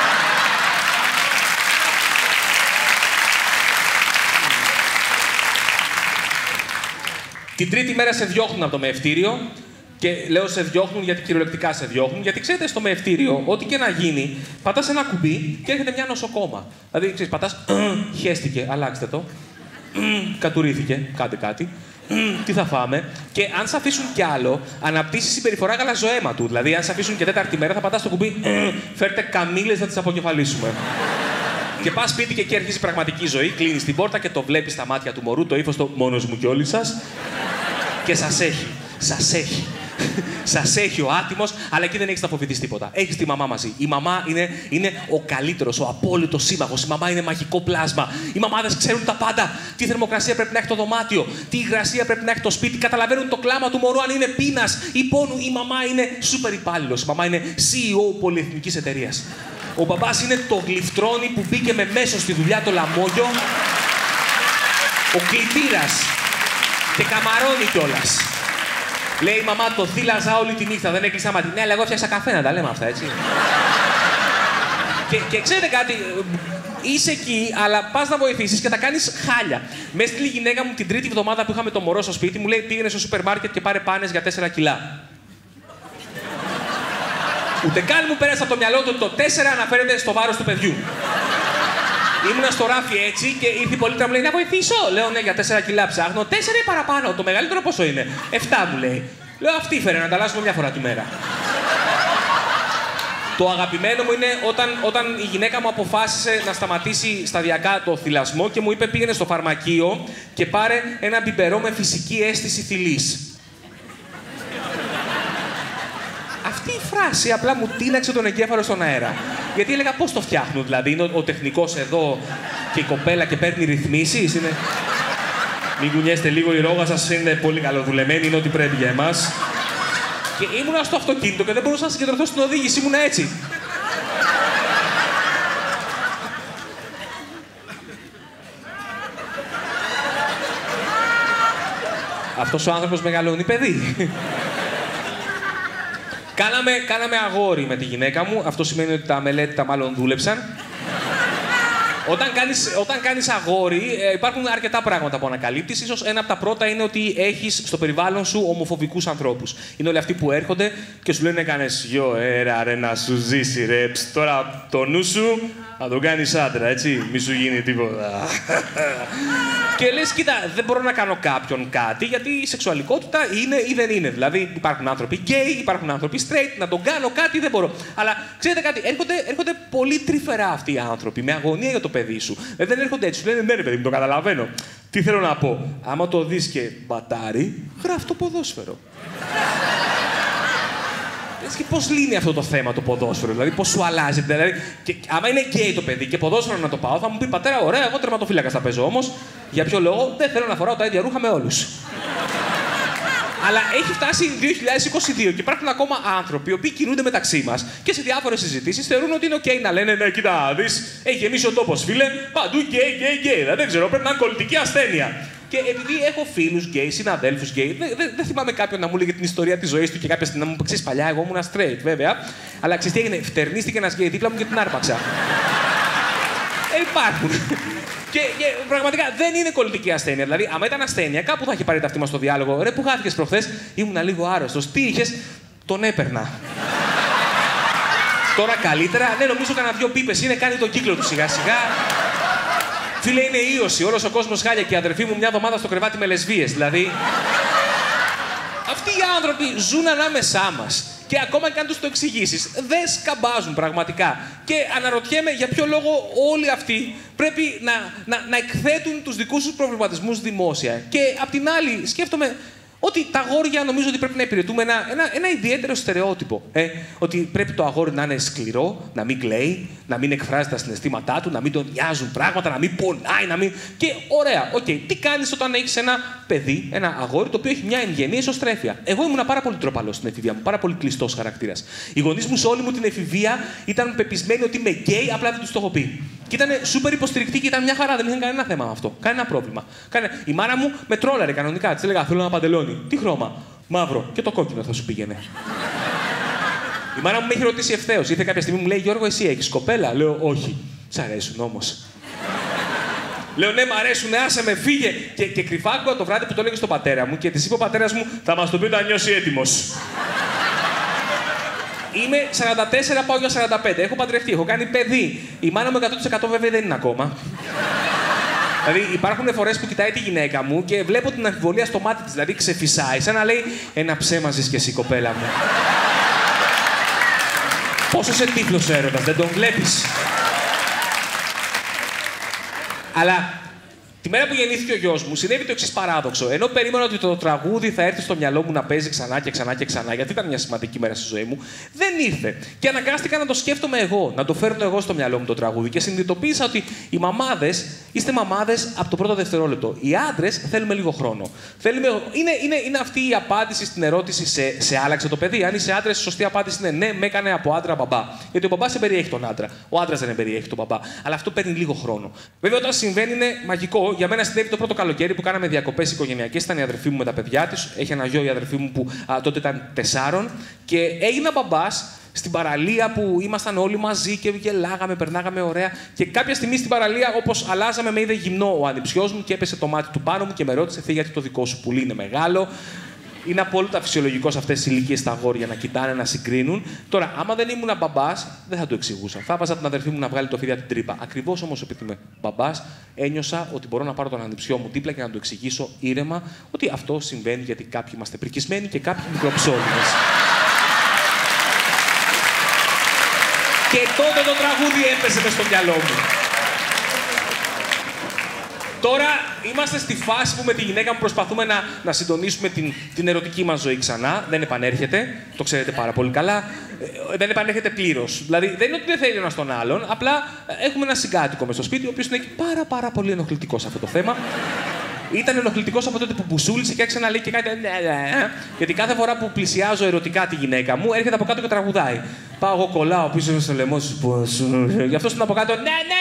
Την τρίτη μέρα σε διώχνουν από το μεευτήριο. Και λέω σε διώχνουν γιατί κυριολεκτικά σε διώχνουν. Γιατί ξέρετε, στο μεευτήριο, ό,τι και να γίνει, πατάς ένα κουμπί και έρχεται μια νοσοκόμα. Δηλαδή, ξέρεις, πατάς, χέστηκε, αλλάξτε το. Κατουρίθηκε, κάντε κάτι. Τι θα φάμε. Και αν σε αφήσουν κι άλλο, αναπτύσσει συμπεριφορά γαλαζοαίματου. Δηλαδή, αν σε αφήσουν και τέταρτη μέρα, θα πατάς το κουμπί, φέρτε καμήλες να τις αποκεφαλίσουμε. Και πας σπίτι και εκεί αρχίζει η πραγματική ζωή. Κλείνεις την πόρτα και το βλέπεις στα μάτια του μωρού, το ύφος το μόνος μου κι όλοι σας. Και σας έχει. Σας έχει. Σας έχει ο άτιμος, αλλά εκεί δεν έχεις να φοβηθείς τίποτα. Έχεις τη μαμά μαζί. Η μαμά είναι, είναι ο καλύτερος, ο απόλυτος σύμμαχος. Η μαμά είναι μαγικό πλάσμα. Οι μαμάδες ξέρουν τα πάντα. Τι θερμοκρασία πρέπει να έχει το δωμάτιο, τι υγρασία πρέπει να έχει το σπίτι. Καταλαβαίνουν το κλάμα του μωρού αν είναι πείνας ή πόνου. Η μαμά είναι σούπερ υπάλληλος. Η μαμά είναι σι ι ο πολυεθνικής εταιρείας. Ο μπαμπάς είναι το γλυφτρόνι που μπήκε με μέσο στη δουλειά το λαμόγιο. Ο κλητήρας. Και καμαρώνει κιόλας. Λέει η μαμά, το θύλαζα όλη τη νύχτα, δεν έκλεισα μάτι. Ναι, αλλά εγώ έφτιαξα καφέ, να τα λέμε αυτά, έτσι. και, και ξέρετε κάτι, είσαι εκεί, αλλά πας να βοηθήσεις και θα κάνεις χάλια. Με έστειλε η γυναίκα μου την τρίτη εβδομάδα που είχαμε το μωρό στο σπίτι, μου λέει πήγαινε στο σούπερ μάρκετ και πάρε πάνες για τέσσερα κιλά. Ούτε καν μου πέρασε από το μυαλό του ότι το τέσσερα αναφέρεται στο βάρος του παιδιού. Ήμουνα στο ράφι έτσι και ήρθε η πολίτρα μου λέει να βοηθήσω. Λέω ναι, για τέσσερα κιλά ψάχνω. Τέσσερα ή παραπάνω. Το μεγαλύτερο πόσο είναι? Εφτά μου λέει. Λέω αυτή φέρε να ανταλλάσσουμε μια φορά τη μέρα. Το αγαπημένο μου είναι όταν, όταν η γυναίκα μου αποφάσισε να σταματήσει σταδιακά το θυλασμό και μου είπε πήγαινε στο φαρμακείο και πάρε ένα μπιμπερό με φυσική αίσθηση θυλής. Αυτή η φράση απλά μου τίναξε τον εγκέφαλο στον αέρα. Γιατί έλεγα πώς το φτιάχνουν, δηλαδή είναι ο, ο τεχνικός εδώ και η κοπέλα και παίρνει ρυθμίσεις. Είναι... Μην κουνιέστε λίγο, η ρόγα σας είναι πολύ καλοδουλεμένη, είναι ό,τι πρέπει για εμάς. Και ήμουνα στο αυτοκίνητο και δεν μπορούσα να συγκεντρωθώ στην οδήγηση, ήμουνα έτσι. Αυτός ο άνθρωπος μεγαλώνει παιδί. Κάναμε, κάναμε αγόρι με τη γυναίκα μου. Αυτό σημαίνει ότι τα μελέτητα μάλλον δούλεψαν. Όταν κάνεις, όταν κάνεις αγόρι, ε, υπάρχουν αρκετά πράγματα που ανακαλύπτεις. Ίσως ένα από τα πρώτα είναι ότι έχεις στο περιβάλλον σου ομοφοβικούς ανθρώπους. Είναι όλοι αυτοί που έρχονται και σου λένε κάνεις γιο, έρα ρε να σου ζήσει ρε. Ψ, τώρα το νου σου να τον κάνεις άντρα, έτσι. Μη σου γίνει τίποτα. Και λες, κοίτα, δεν μπορώ να κάνω κάποιον κάτι γιατί η σεξουαλικότητα είναι ή δεν είναι. Δηλαδή υπάρχουν άνθρωποι gay, υπάρχουν άνθρωποι straight, να τον κάνω κάτι δεν μπορώ. Αλλά ξέρετε κάτι, έρχονται, έρχονται πολύ τρυφερά αυτοί οι άνθρωποι με αγωνία για το παιδί σου. Ε, δεν έρχονται έτσι, σου λένε ναι, ρε παιδί μου, το καταλαβαίνω. Τι θέλω να πω, άμα το δεις και μπατάρι, γράφει το ποδόσφαιρο. Και πώς λύνει αυτό το θέμα το ποδόσφαιρο, δηλαδή πώς σου αλλάζει. Δηλαδή, και, άμα είναι γκέι το παιδί και ποδόσφαιρο να το πάω, θα μου πει πατέρα, ωραία, εγώ τερματοφύλακα θα παίζω όμως. Για ποιο λόγο, δεν θέλω να φοράω τα ίδια ρούχα με όλους. Αλλά έχει φτάσει δύο χιλιάδες είκοσι δύο και υπάρχουν ακόμα άνθρωποι οι οποίοι κινούνται μεταξύ μας και σε διάφορες συζητήσεις θεωρούν ότι είναι OK να λένε ναι, κοίτα, δεις, έχει γεμίσει ο τόπος, φίλε, παντού γκέι, γκέι, γκέι. Δεν ξέρω, πρέπει να είναι κολλητική ασθένεια. Και επειδή έχω φίλους γκέι, συναδέλφους γκέι, δεν δε, δε θυμάμαι κάποιον να μου λέγε την ιστορία της ζωής του και κάποια στιγμή να μου πει: ξέρεις, παλιά, εγώ ήμουν straight, βέβαια. Αλλά ξέρεις τι έγινε, φτερνίστηκε ένας γκέι δίπλα μου και την άρπαξα. Ε, υπάρχουν. Και, και πραγματικά δεν είναι κολλητική ασθένεια. Δηλαδή, άμα ήταν ασθένεια, κάπου θα είχε πάρει τα αυτή μας στο διάλογο. Ρε, που χάθηκες προχθές, ήμουνα λίγο άρρωστος. Τι είχες, τον έπαιρνα. Τώρα καλύτερα, δεν νομίζω κανένα δυο πίπες είναι, κάνει τον κύκλο του σιγά σιγά. Φίλε, είναι ίωση. Όλος ο κόσμος χάλια και η αδερφή μου μια εβδομάδα στο κρεβάτι με λεσβείες. Δηλαδή. Αυτοί οι άνθρωποι ζουν ανάμεσά μας. Και ακόμα και αν τους το εξηγήσεις, δεν σκαμπάζουν πραγματικά. Και αναρωτιέμαι για ποιο λόγο όλοι αυτοί πρέπει να, να, να εκθέτουν τους δικούς τους προβληματισμούς δημόσια. Και απ' την άλλη, σκέφτομαι ότι τα αγόρια νομίζω ότι πρέπει να υπηρετούμε ένα, ένα, ένα ιδιαίτερο στερεότυπο. Ε? Ότι πρέπει το αγόρι να είναι σκληρό, να μην κλαίει, να μην εκφράζει τα συναισθήματά του, να μην τον νοιάζουν πράγματα, να μην πονάει, να μην. Και ωραία, οκ. Okay. Τι κάνεις όταν έχεις ένα παιδί, ένα αγόρι, το οποίο έχει μια ευγενή εσωστρέφεια. Εγώ ήμουν πάρα πολύ τροπαλός στην εφηβεία μου, πάρα πολύ κλειστός χαρακτήρας. Οι γονείς μου σε όλη μου την εφηβεία ήταν πεπισμένοι ότι είμαι γκέι, απλά δεν τους το έχω πει. Και ήταν σούπερ υποστηρικτική και ήταν μια χαρά, δεν είχαν κανένα θέμα με αυτό. Κανένα πρόβλημα. Κανένα... Η μάνα μου με τρόλαρε κανονικά. Της έλεγα: θέλω ένα παντελόνι. Τι χρώμα? Μαύρο. Και το κόκκινο θα σου πήγαινε. Η μάνα μου με έχει ρωτήσει ευθέως. Ήρθε κάποια στιγμή μου λέει: Γιώργο, εσύ έχεις κοπέλα? Λέω: όχι. Σ' αρέσουν όμως. Λέω: ναι, μ' αρέσουν, άσε με, φύγε. Και, και κρυφά άκουγα το βράδυ που το έλεγε στον πατέρα μου και της είπε ο πατέρας μου: θα μας το πει όταν νιώσει έτοιμος. Είμαι σαράντα τέσσερα, πάω για σαράντα πέντε. Έχω παντρευτεί, έχω κάνει παιδί. Η μάνα μου εκατό τοις εκατό βέβαια δεν είναι ακόμα. Δηλαδή υπάρχουν φορές που κοιτάει τη γυναίκα μου και βλέπω την αμφιβολία στο μάτι της. Δηλαδή ξεφυσάει, σαν να λέει: ένα ψέμα ζεις κι εσύ, κοπέλα μου. Πόσο σε τύφλος έρωτας, δεν τον βλέπεις. Αλλά τη μέρα που γεννήθηκε ο γιος μου, συνέβη το εξής παράδοξο. Ενώ περίμενα ότι το τραγούδι θα έρθει στο μυαλό μου να παίζει ξανά και ξανά και ξανά, γιατί ήταν μια σημαντική μέρα στη ζωή μου, δεν ήρθε. Και αναγκάστηκα να το σκέφτομαι εγώ, να το φέρνω εγώ στο μυαλό μου το τραγούδι. Και συνειδητοποίησα ότι οι μαμάδες είστε μαμάδες από το πρώτο δευτερόλεπτο. Οι άντρες θέλουμε λίγο χρόνο. Θέλουμε... Είναι, είναι, είναι αυτή η απάντηση στην ερώτηση: σε, σε άλλαξε το παιδί? Αν είσαι άντρας, η σωστή απάντηση είναι ναι, με έκανε από άντρα μπαμπά. Γιατί ο μπαμπάς δεν περιέχει τον άντρα. Ο άντρας δεν περιέχει τον μπαμπά. Αλλά αυτό παίρνει λίγο χρόνο. Βέβαια, όταν συμβαίνει είναι μαγικό. Για μένα συνέβη το πρώτο καλοκαίρι που κάναμε διακοπές οικογενειακές. Ήταν η αδερφή μου με τα παιδιά της. Έχει ένα γιο η αδερφή μου που α, τότε ήταν τεσσάρων. Και έγινα μπαμπάς στην παραλία που ήμασταν όλοι μαζί και γελάγαμε, περνάγαμε ωραία. Και κάποια στιγμή στην παραλία, όπως αλλάζαμε, με είδε γυμνό ο ανιψιός μου και έπεσε το μάτι του πάνω μου και με ρώτησε: θε, γιατί το δικό σου πουλί είναι μεγάλο? είναι απόλυτα φυσιολογικό σε αυτές τις ηλικίες τα αγόρια να κοιτάνε, να συγκρίνουν. Τώρα, άμα δεν ήμουν μπαμπάς, δεν θα το εξηγούσα. Θα βάζα την αδερφή μου να βγάλει το φίδι από την τρύπα. Ακριβώς όμως επειδή είμαι μπαμπάς, ένιωσα ότι μπορώ να πάρω τον ανιψιό μου δίπλα και να του εξηγήσω ήρεμα ότι αυτό συμβαίνει γιατί κάποιοι είμαστε πρικισμένοι και κάποιοι μικροψώλιδες. Και τότε το τραγούδι έπεσε μες στο μυαλό μου. Τώρα είμαστε στη φάση που με τη γυναίκα μου προσπαθούμε να, να συντονίσουμε την, την ερωτική μας ζωή ξανά. Δεν επανέρχεται, το ξέρετε πάρα πολύ καλά. Ε, δεν επανέρχεται πλήρως. Δηλαδή δεν είναι ότι δεν θέλει ο ένας τον άλλον, απλά έχουμε ένα συγκάτοικο μες στο σπίτι, ο οποίος είναι πάρα πάρα πολύ ενοχλητικός σε αυτό το θέμα. Ήταν ενοχλητικός από τότε που μπουσούλησε και άρχισε να λέει και κάτι. Γιατί κάθε φορά που πλησιάζω ερωτικά τη γυναίκα μου, έρχεται από κάτω και τραγουδάει. Πάω εγώ κολλάω πίσω στο λαιμό σου. Γι' αυτό είναι από κάτω.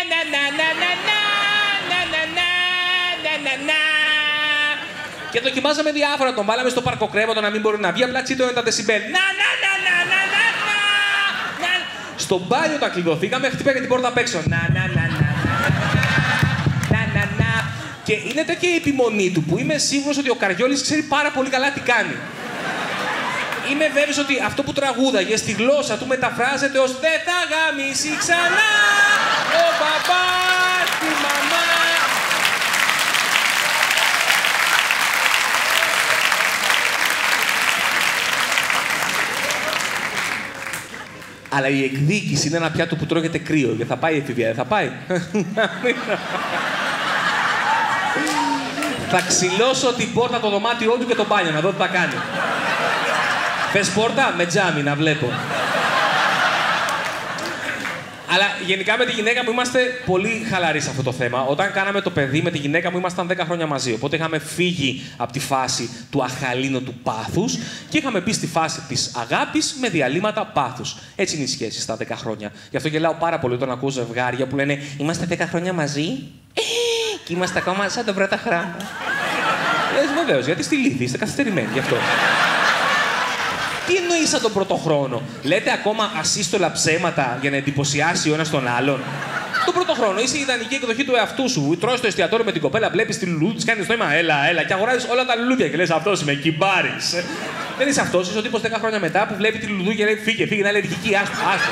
Και δοκιμάζαμε διάφορα, τον βάλαμε στο παρκοκρέβατο να μην μπορεί να βγει, απλά τσίτωνε τα δεσιμπέλ. Να, να, να, να, να, να, να, να. Στο μπάνιο τα κλειδωθήκαμε, χτυπάει την πόρτα απ' έξω. Να, να, να, να, να, να, να. Και είναι τέτοια η επιμονή του που είμαι σίγουρος ότι ο Καριόλης ξέρει πάρα πολύ καλά τι κάνει. Είμαι βέβαιος ότι αυτό που τραγούδαγε στη γλώσσα του μεταφράζεται ως «Δεν θα γαμίσει ξανά ο μπαμπάς τη μαμά». Αλλά η εκδίκηση είναι ένα πιάτο που τρώγεται κρύο και θα πάει η εφηβεία, δεν θα πάει. Θα ξυλώσω την πόρτα το δωμάτιό του και το μπάνιο, να δω τι θα κάνει. Θες πόρτα, με τζάμι, να βλέπω. Αλλά γενικά με τη γυναίκα μου είμαστε πολύ χαλαροί σε αυτό το θέμα. Όταν κάναμε το παιδί με τη γυναίκα μου ήμασταν δέκα χρόνια μαζί. Οπότε είχαμε φύγει από τη φάση του αχαλήνωτου πάθους και είχαμε μπει στη φάση της αγάπης με διαλύματα πάθους. Έτσι είναι η σχέση στα δέκα χρόνια. Γι' αυτό γελάω πάρα πολύ όταν ακούω ζευγάρια που λένε «Είμαστε δέκα χρόνια μαζί και είμαστε ακόμα σαν τον πρώτο χρόνο». Ε, βεβαίως, γιατί στη λύθη είστε καθυστερημένοι γι' αυτό. Τι εννοείς σαν τον πρώτο χρόνο? Λέτε ακόμα ασύστολα ψέματα για να εντυπωσιάσει ο ένας τον άλλον? Τον πρώτο χρόνο είσαι η ιδανική εκδοχή του εαυτού σου. Τρως στο εστιατόριο με την κοπέλα, βλέπεις τη λουλούδι, της κάνεις νόημα, έλα, έλα, και αγοράζεις όλα τα λουλούδια και λες αυτός είμαι, κυμπάρης. Δεν είσαι αυτός, είσαι ο τύπος δέκα χρόνια μετά που βλέπει τη λουλούδι και λέει φύγε, φύγε, να είναι αλλεργική, άστο, άστο.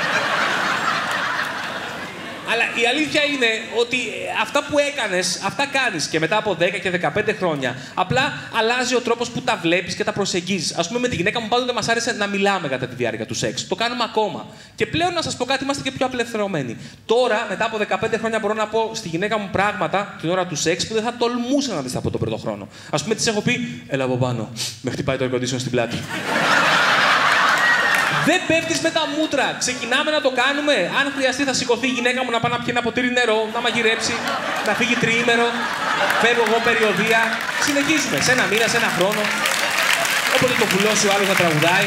Αλλά η αλήθεια είναι ότι αυτά που έκανες, αυτά κάνεις και μετά από δέκα και δεκαπέντε χρόνια. Απλά αλλάζει ο τρόπος που τα βλέπεις και τα προσεγγίζεις. Ας πούμε, με τη γυναίκα μου πάντοτε μας άρεσε να μιλάμε κατά τη διάρκεια του σεξ. Το κάνουμε ακόμα. Και πλέον, να σας πω κάτι, είμαστε και πιο απελευθερωμένοι. Τώρα, μετά από δεκαπέντε χρόνια, μπορώ να πω στη γυναίκα μου πράγματα την ώρα του σεξ που δεν θα τολμούσα να δεις από τον πρώτο χρόνο. Ας πούμε, της έχω πει, έλα από πάνω, με χτυπάει το air condition στην πλάτη. Δεν πέφτεις με τα μούτρα. Ξεκινάμε να το κάνουμε. Αν χρειαστεί, θα σηκωθεί η γυναίκα μου να πάει να πιει ένα ποτήρι νερό, να μαγειρέψει, να φύγει τριήμερο. Φεύγω εγώ περιοδία. Συνεχίζουμε. Σε ένα μήνα, σε ένα χρόνο. Όποτε το πουλώσει ο άλλος να τραγουδάει.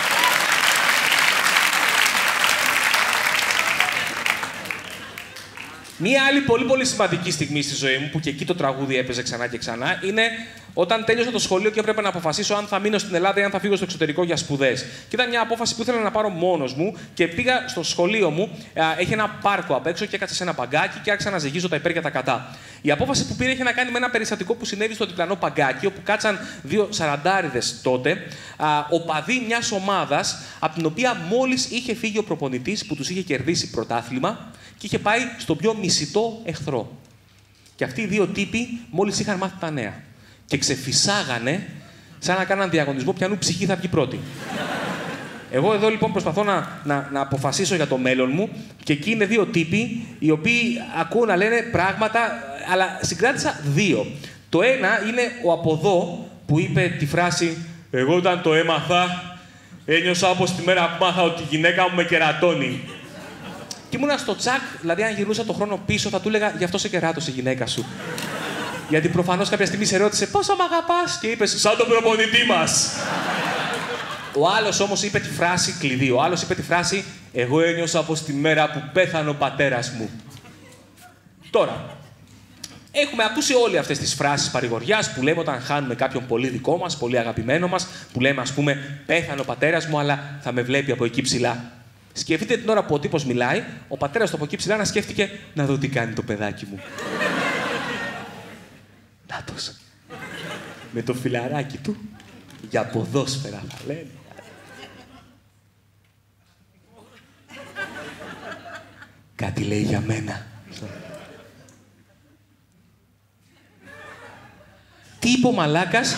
Μία άλλη πολύ πολύ σημαντική στιγμή στη ζωή μου, που και εκεί το τραγούδι έπαιζε ξανά και ξανά, είναι όταν τέλειωσα το σχολείο και έπρεπε να αποφασίσω αν θα μείνω στην Ελλάδα ή αν θα φύγω στο εξωτερικό για σπουδές. Και ήταν μια απόφαση που ήθελα να πάρω μόνος μου και πήγα στο σχολείο μου. Έχει ένα πάρκο απ' έξω και έκατσα σε ένα παγκάκι και άρχισα να ζυγίζω τα υπέρ και τα κατά. Η απόφαση που πήρε είχε να κάνει με ένα περιστατικό που συνέβη στο διπλανό παγκάκι, όπου κάτσαν δύο σαραντάριδες τότε, οπαδοί μιας ομάδας, από την οποία μόλις είχε φύγει ο προπονητής που τους είχε κερδίσει πρωτάθλημα και είχε πάει στον πιο μισητό εχθρό. Και αυτοί οι δύο τύποι μόλις είχαν μάθει τα νέα. Και ξεφυσάγανε σαν να κάναν διαγωνισμό ποιανού ψυχή θα βγει πρώτη. Εγώ εδώ λοιπόν προσπαθώ να, να, να αποφασίσω για το μέλλον μου και εκεί είναι δύο τύποι οι οποίοι ακούω να λένε πράγματα, αλλά συγκράτησα δύο. Το ένα είναι ο από εδώ που είπε τη φράση «Εγώ όταν το έμαθα, ένιωσα όπως τη μέρα που μάθα ότι η γυναίκα μου με κερατώνει». Και ήμουνα στο τσακ, δηλαδή αν γυρνούσα το χρόνο πίσω θα του έλεγα «Γι' αυτό σε κεράτωσε η γυναίκα σου». Γιατί προφανώς κάποια στιγμή σε ρώτησε «Πόσο μ' αγαπάς» και είπες «Σαν τον προπονητή μας». Ο άλλος όμως είπε τη φράση κλειδί. Ο άλλος είπε τη φράση «Εγώ ένιωσα όπως τη μέρα που πέθανε ο πατέρας μου». Τώρα, έχουμε ακούσει όλοι αυτές τις φράσεις παρηγοριάς που λέμε όταν χάνουμε κάποιον πολύ δικό μας, πολύ αγαπημένο μας, που λέμε ας πούμε «Πέθανε ο πατέρας μου, αλλά θα με βλέπει από εκεί ψηλά». Σκεφτείτε την ώρα που ο τύπος μιλάει, ο πατέρας του από εκεί ψηλά να σκέφτηκε «Να δω τι κάνει το παιδάκι μου». Νάτος. Με το φιλαράκι του. Για ποδόσφαιρα θα λένε. Κάτι λέει για μένα. Τι είπε ο μαλάκας.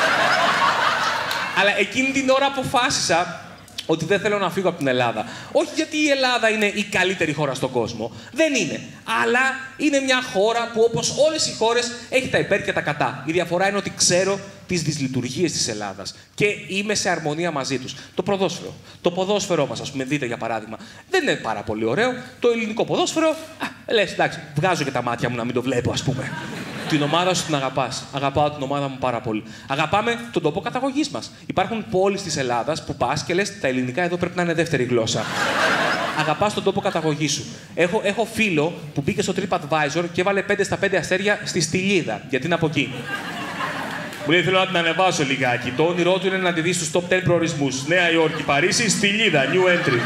Αλλά εκείνη την ώρα αποφάσισα ότι δεν θέλω να φύγω από την Ελλάδα. Όχι γιατί η Ελλάδα είναι η καλύτερη χώρα στον κόσμο. Δεν είναι. Αλλά είναι μια χώρα που, όπως όλες οι χώρες, έχει τα υπέρ και τα κατά. Η διαφορά είναι ότι ξέρω τις δυσλειτουργίες της Ελλάδας και είμαι σε αρμονία μαζί τους. Το ποδόσφαιρο. Το ποδόσφαιρό μας, ας πούμε, δείτε για παράδειγμα, δεν είναι πάρα πολύ ωραίο. Το ελληνικό ποδόσφαιρο, α, λες, εντάξει, βγάζω και τα μάτια μου να μην το βλέπω, ας πούμε. Την ομάδα σου την αγαπάς. Αγαπάω την ομάδα μου πάρα πολύ. Αγαπάμε τον τόπο καταγωγής μας. Υπάρχουν πόλεις της Ελλάδας που πας και λες τα ελληνικά εδώ πρέπει να είναι δεύτερη γλώσσα. Αγαπάς τον τόπο καταγωγής σου. Έχω, έχω φίλο που μπήκε στο TripAdvisor και έβαλε πέντε στα πέντε αστέρια στη Στυλίδα, γιατί είναι από εκεί. Μου λέει: θέλω να την ανεβάσω λιγάκι. Το όνειρό του είναι να τη δει στους top δέκα προορισμούς. Νέα Υόρκη, Παρίσι, Στυλίδα, new entry.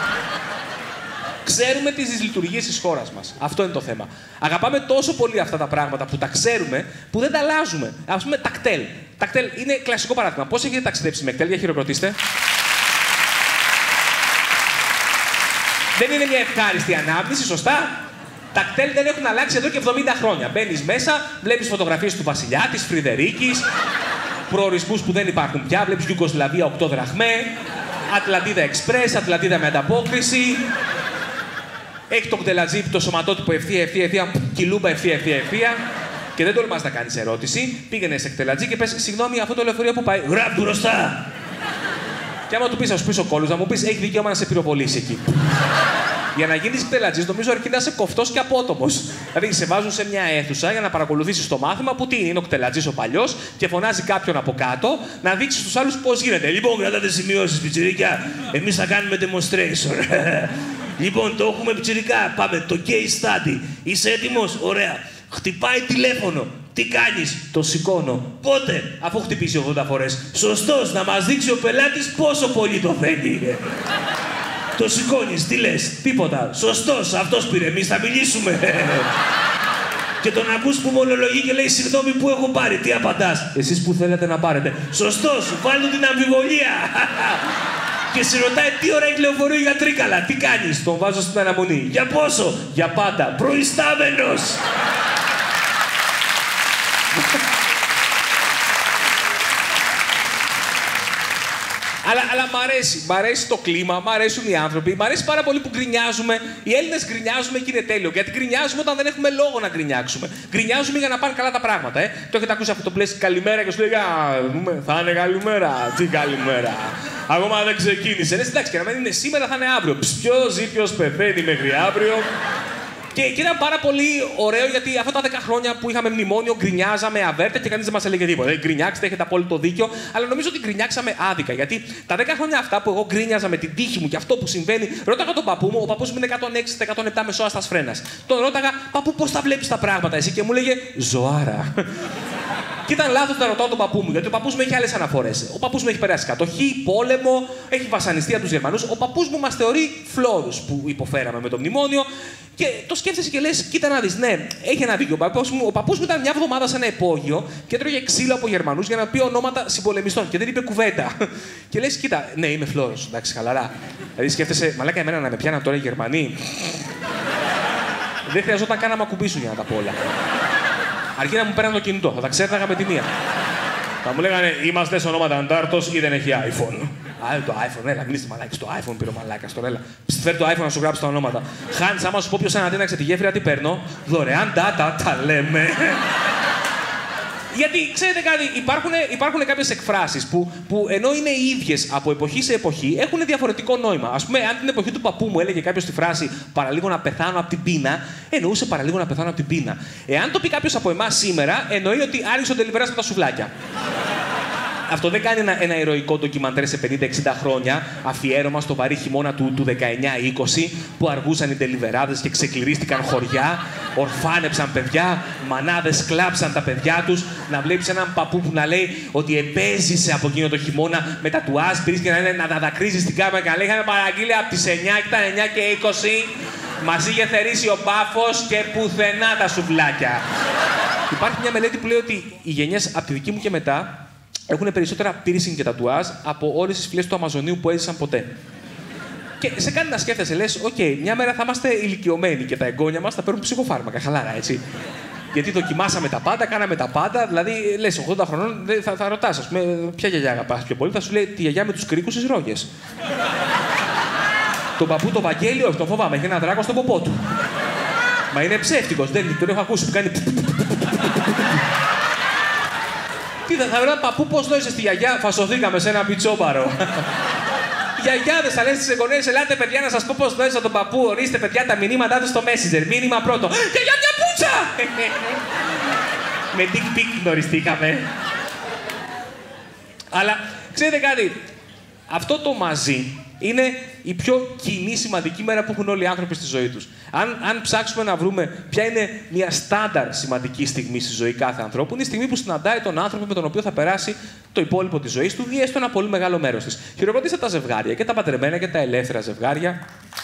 Ξέρουμε τις δυσλειτουργίες της χώρας μας. Αυτό είναι το θέμα. Αγαπάμε τόσο πολύ αυτά τα πράγματα που τα ξέρουμε, που δεν τα αλλάζουμε. Ας πούμε, τακτέλ. Τακτέλ είναι κλασικό παράδειγμα. Πώς έχετε ταξιδέψει με κτέλ, για χειροκροτήστε. Δεν είναι μια ευχάριστη ανάπτυξη, σωστά. Τα κτέλ δεν έχουν αλλάξει εδώ και εβδομήντα χρόνια. Μπαίνεις μέσα, βλέπεις φωτογραφίες του Βασιλιά, της Φρυδερίκης, προορισμούς που δεν υπάρχουν πια. Βλέπεις Ιουγκοσλαβία οκτώ δραχμέ, Ατλαντίδα Εξπρές, Ατλαντίδα με ανταπόκριση. Έχει το κτελατζίπ, το σωματότυπο ευθεία, ευθεία, ευθεία, κιλούμπα ευθεία, ευθεία, ευθεία. Και δεν τολμάς να κάνεις ερώτηση. Πήγαινε σε κτελατζί και πες: συγγνώμη, αυτό το λεωφορείο που πάει. Γραπ μπροστά! Και άμα του πεις, θα σου πει ο κόλλος, να μου πεις: έχει δικαίωμα να σε πυροβολήσει εκεί. Για να γίνεις κτελατζής, νομίζω αρκεί να είσαι κοφτός και απότομος. Δηλαδή, σε βάζουν σε μια αίθουσα για να παρακολουθήσεις το μάθημα που τι είναι, είναι ο κτελατζής ο παλιός και φωνάζει κάποιον από κάτω να δείξει στους άλλους πώς γίνεται. Λοιπόν, κρατάτε σημειώσεις, πιτσιρίκια. Εμείς θα κάνουμε demonstration. Λοιπόν, το έχουμε πιτσιρικά. Πάμε, το case study. Είσαι έτοιμος? Ωραία. Χτυπάει τηλέφωνο. Τι κάνεις? Το σηκώνω. Πότε? Αφού χτυπήσει ογδόντα φορές. Σωστός, να μας δείξει ο πελάτης πόσο πολύ το θέλει. Το σηκώνεις, τι λες? Τίποτα. Σωστός, αυτός πήρε, εμείς θα μιλήσουμε. Και τον ακούς που μονολογεί και λέει: συγγνώμη, που έχω πάρει, τι απαντάς? Εσείς που θέλετε να πάρετε. Σωστός, βάλω την αμφιβολία. Και σε ρωτάει τι ώρα έχει λεωφορείο για Τρίκαλα. Τι κάνεις? Τον βάζω στην αναμονή. Για πόσο? Για πάντα. Προϊστάμενος. Αλλά, αλλά μ' αρέσει. Μ' αρέσει το κλίμα, μ' αρέσουν οι άνθρωποι. Μ' αρέσει πάρα πολύ που γκρινιάζουμε. Οι Έλληνες γκρινιάζουμε και είναι τέλειο. Γιατί γκρινιάζουμε όταν δεν έχουμε λόγο να γκρινιάξουμε. Γκρινιάζουμε για να πάνε καλά τα πράγματα. Ε. Το έχετε ακούσει αυτό το πλαίσιο καλημέρα και σου λέει: θα είναι καλημέρα. Τι καλημέρα. Ακόμα δεν ξεκίνησε. Ναι, εντάξει, και να μην είναι σήμερα, θα είναι αύριο. Ποιος ζει, ποιος πεθαίνει μέχρι αύριο. Και, και ήταν πάρα πολύ ωραίο γιατί αυτά τα δέκα χρόνια που είχαμε μνημόνιο γκρινιάζαμε αβέρτα και κανείς δεν μας έλεγε τίποτα. Γκρινιάξτε, έχετε απόλυτο δίκιο, αλλά νομίζω ότι γκρινιάξαμε άδικα. Γιατί τα δέκα χρόνια αυτά που εγώ γκρίνιαζα με την τύχη μου και αυτό που συμβαίνει, ρώταγα τον παππού μου, ο παππούς μου είναι εκατόν έξι στα εκατόν επτά μεσόαστας φρένας. Τον ρώταγα: παππού, πώς τα βλέπεις τα πράγματα εσύ? Και μου λέγε: ζωάρα. Και ήταν λάθος να ρωτάω τον παππού μου, γιατί ο παππούς μου έχει άλλες αναφορές. Ο παππούς μου έχει περάσει κατοχή, πόλεμο, έχει βασανιστεί από τους Γερμανούς. Ο παππούς μου μας θεωρεί φλόρους που υποφέραμε με το μνημόνιο. Και το σκέφτεσαι και λες: κοίτα να δεις, ναι, έχει ένα δίκιο. Ο παππούς μου, ο παππούς μου ήταν μια εβδομάδα σε ένα υπόγειο και έτρωγε ξύλο από Γερμανούς για να πει ονόματα συμπολεμιστών και δεν είπε κουβέντα. Και λες: κοίτα, ναι, είμαι φλόρος. Εντάξει, χαλαρά. Δηλαδή σκέφτεσαι: μαλάκα, εμένα να με πιάναν τώρα οι Γερμανοί. Δεν χρειαζόταν καν να με ακουμπήσουν για να τα πω όλα. Αρκεί να μου παίρναν το κινητό, θα τα ξέρναγα με τη μία. Θα μου λέγανε: είμαστε σε ονόματα Αντάρτος ή δεν έχει iPhone. Α, το iPhone, έλα, μιλήστε μαλάκι. Στο iPhone πήρε ο μαλάκας τώρα, έλα. Φέρει το iPhone να σου γράψει τα ονόματα. Χάνεις, άμα σου πω ποιος ανατείναξε τη γέφυρα, τι παίρνω? Δωρεάν data, τα λέμε. Γιατί ξέρετε κάτι, υπάρχουν, υπάρχουν κάποιες εκφράσεις που, που ενώ είναι οι ίδιες από εποχή σε εποχή, έχουν διαφορετικό νόημα. Ας πούμε, αν την εποχή του παππού μου έλεγε κάποιος τη φράση «παραλίγο να πεθάνω από την πείνα», εννοούσε «παραλίγο να πεθάνω από την πείνα». Εάν το πει κάποιος από εμάς σήμερα, εννοεί ότι άργησε ο ντελιβεράς με τα σουβλάκια. Αυτό δεν κάνει ένα, ένα ηρωικό ντοκιμαντέρ σε πενήντα εξήντα χρόνια, αφιέρωμα στο βαρύ χειμώνα του, του δεκαεννιά είκοσι, που αργούσαν οι ντελιβεράδες και ξεκληρίστηκαν χωριά, ορφάνεψαν παιδιά, μανάδες κλάψαν τα παιδιά τους. Να βλέπεις έναν παππού που να λέει ότι επέζησε από εκείνο το χειμώνα με τα του άσπρης και να, είναι, να τα δακρύζει στην κάμερα και να λέει: είχαμε παραγγείλει από τις εννιά και ήταν εννιά και είκοσι, μας είχε θερήσει ο μπάφος και πουθενά τα σουβλάκια. Υπάρχει μια μελέτη που λέει ότι οι γενιές από τη δική μου και μετά έχουν περισσότερα piercing και τατουάζ από όλες τις φυλές του Αμαζονίου που έζησαν ποτέ. Και σε κάνει να σκέφτεσαι, λες, οκ, okay, μια μέρα θα είμαστε ηλικιωμένοι και τα εγγόνια μας θα παίρνουν ψυχοφάρμακα, χαλάρα, έτσι. Γιατί δοκιμάσαμε τα πάντα, κάναμε τα πάντα. Δηλαδή, λες, ογδόντα χρονών θα, θα ρωτάς, ας πούμε, ποια γιαγιά αγαπάς πιο πολύ, θα σου λέει τη γιαγιά με τους κρίκους στις ρόγες. Τον παππού το Βαγγέλη, όχι, τον φοβάμαι, έχει ένα δράκο στον ποπό του. Μα είναι ψεύτικος, δεν τον έχω ακούσει που κάνει. Τι θα, θα ρωτά παππού, πώς νόησες τη γιαγιά, φασωθήκαμε σε ένα πιτσόμπαρο. Οι γιαγιάδες θα λένε στις εγγονές, ελάτε παιδιά να σας πω πώς νόησα τον παππού, ορίστε παιδιά τα μηνύματά του στο Messenger. Μήνυμα πρώτο. Γιαγιά μια πουτσα! Με dick pic γνωριστήκαμε. Αλλά ξέρετε κάτι, αυτό το μαζί είναι η πιο κοινή σημαντική μέρα που έχουν όλοι οι άνθρωποι στη ζωή τους. Αν, αν ψάξουμε να βρούμε ποια είναι μια στάνταρ σημαντική στιγμή στη ζωή κάθε ανθρώπου, είναι η στιγμή που συναντάει τον άνθρωπο με τον οποίο θα περάσει το υπόλοιπο της ζωής του ή έστω ένα πολύ μεγάλο μέρος της. Χειροκροτήστε τα ζευγάρια, και τα παντρεμένα και τα ελεύθερα ζευγάρια.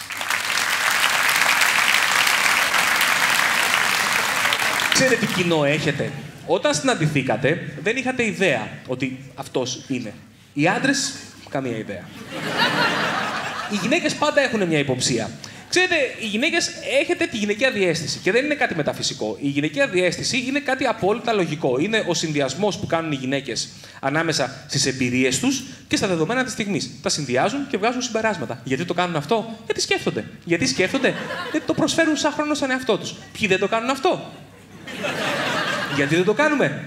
Ξέρετε τι κοινό έχετε? Όταν συναντηθήκατε, δεν είχατε ιδέα ότι αυτός είναι. Οι άντρες, καμία ιδέα. Οι γυναίκες πάντα έχουν μια υποψία. Ξέρετε, οι γυναίκες έχετε τη γυναικεία διαίσθηση και δεν είναι κάτι μεταφυσικό. Η γυναικεία διαίσθηση είναι κάτι απόλυτα λογικό. Είναι ο συνδυασμός που κάνουν οι γυναίκες ανάμεσα στις εμπειρίες τους και στα δεδομένα της στιγμής. Τα συνδυάζουν και βγάζουν συμπεράσματα. Γιατί το κάνουν αυτό? Γιατί σκέφτονται. Γιατί σκέφτονται? Γιατί το προσφέρουν σαν χρόνο στον εαυτό τους. Ποιοι δεν το κάνουν αυτό? Γιατί δεν το κάνουμε?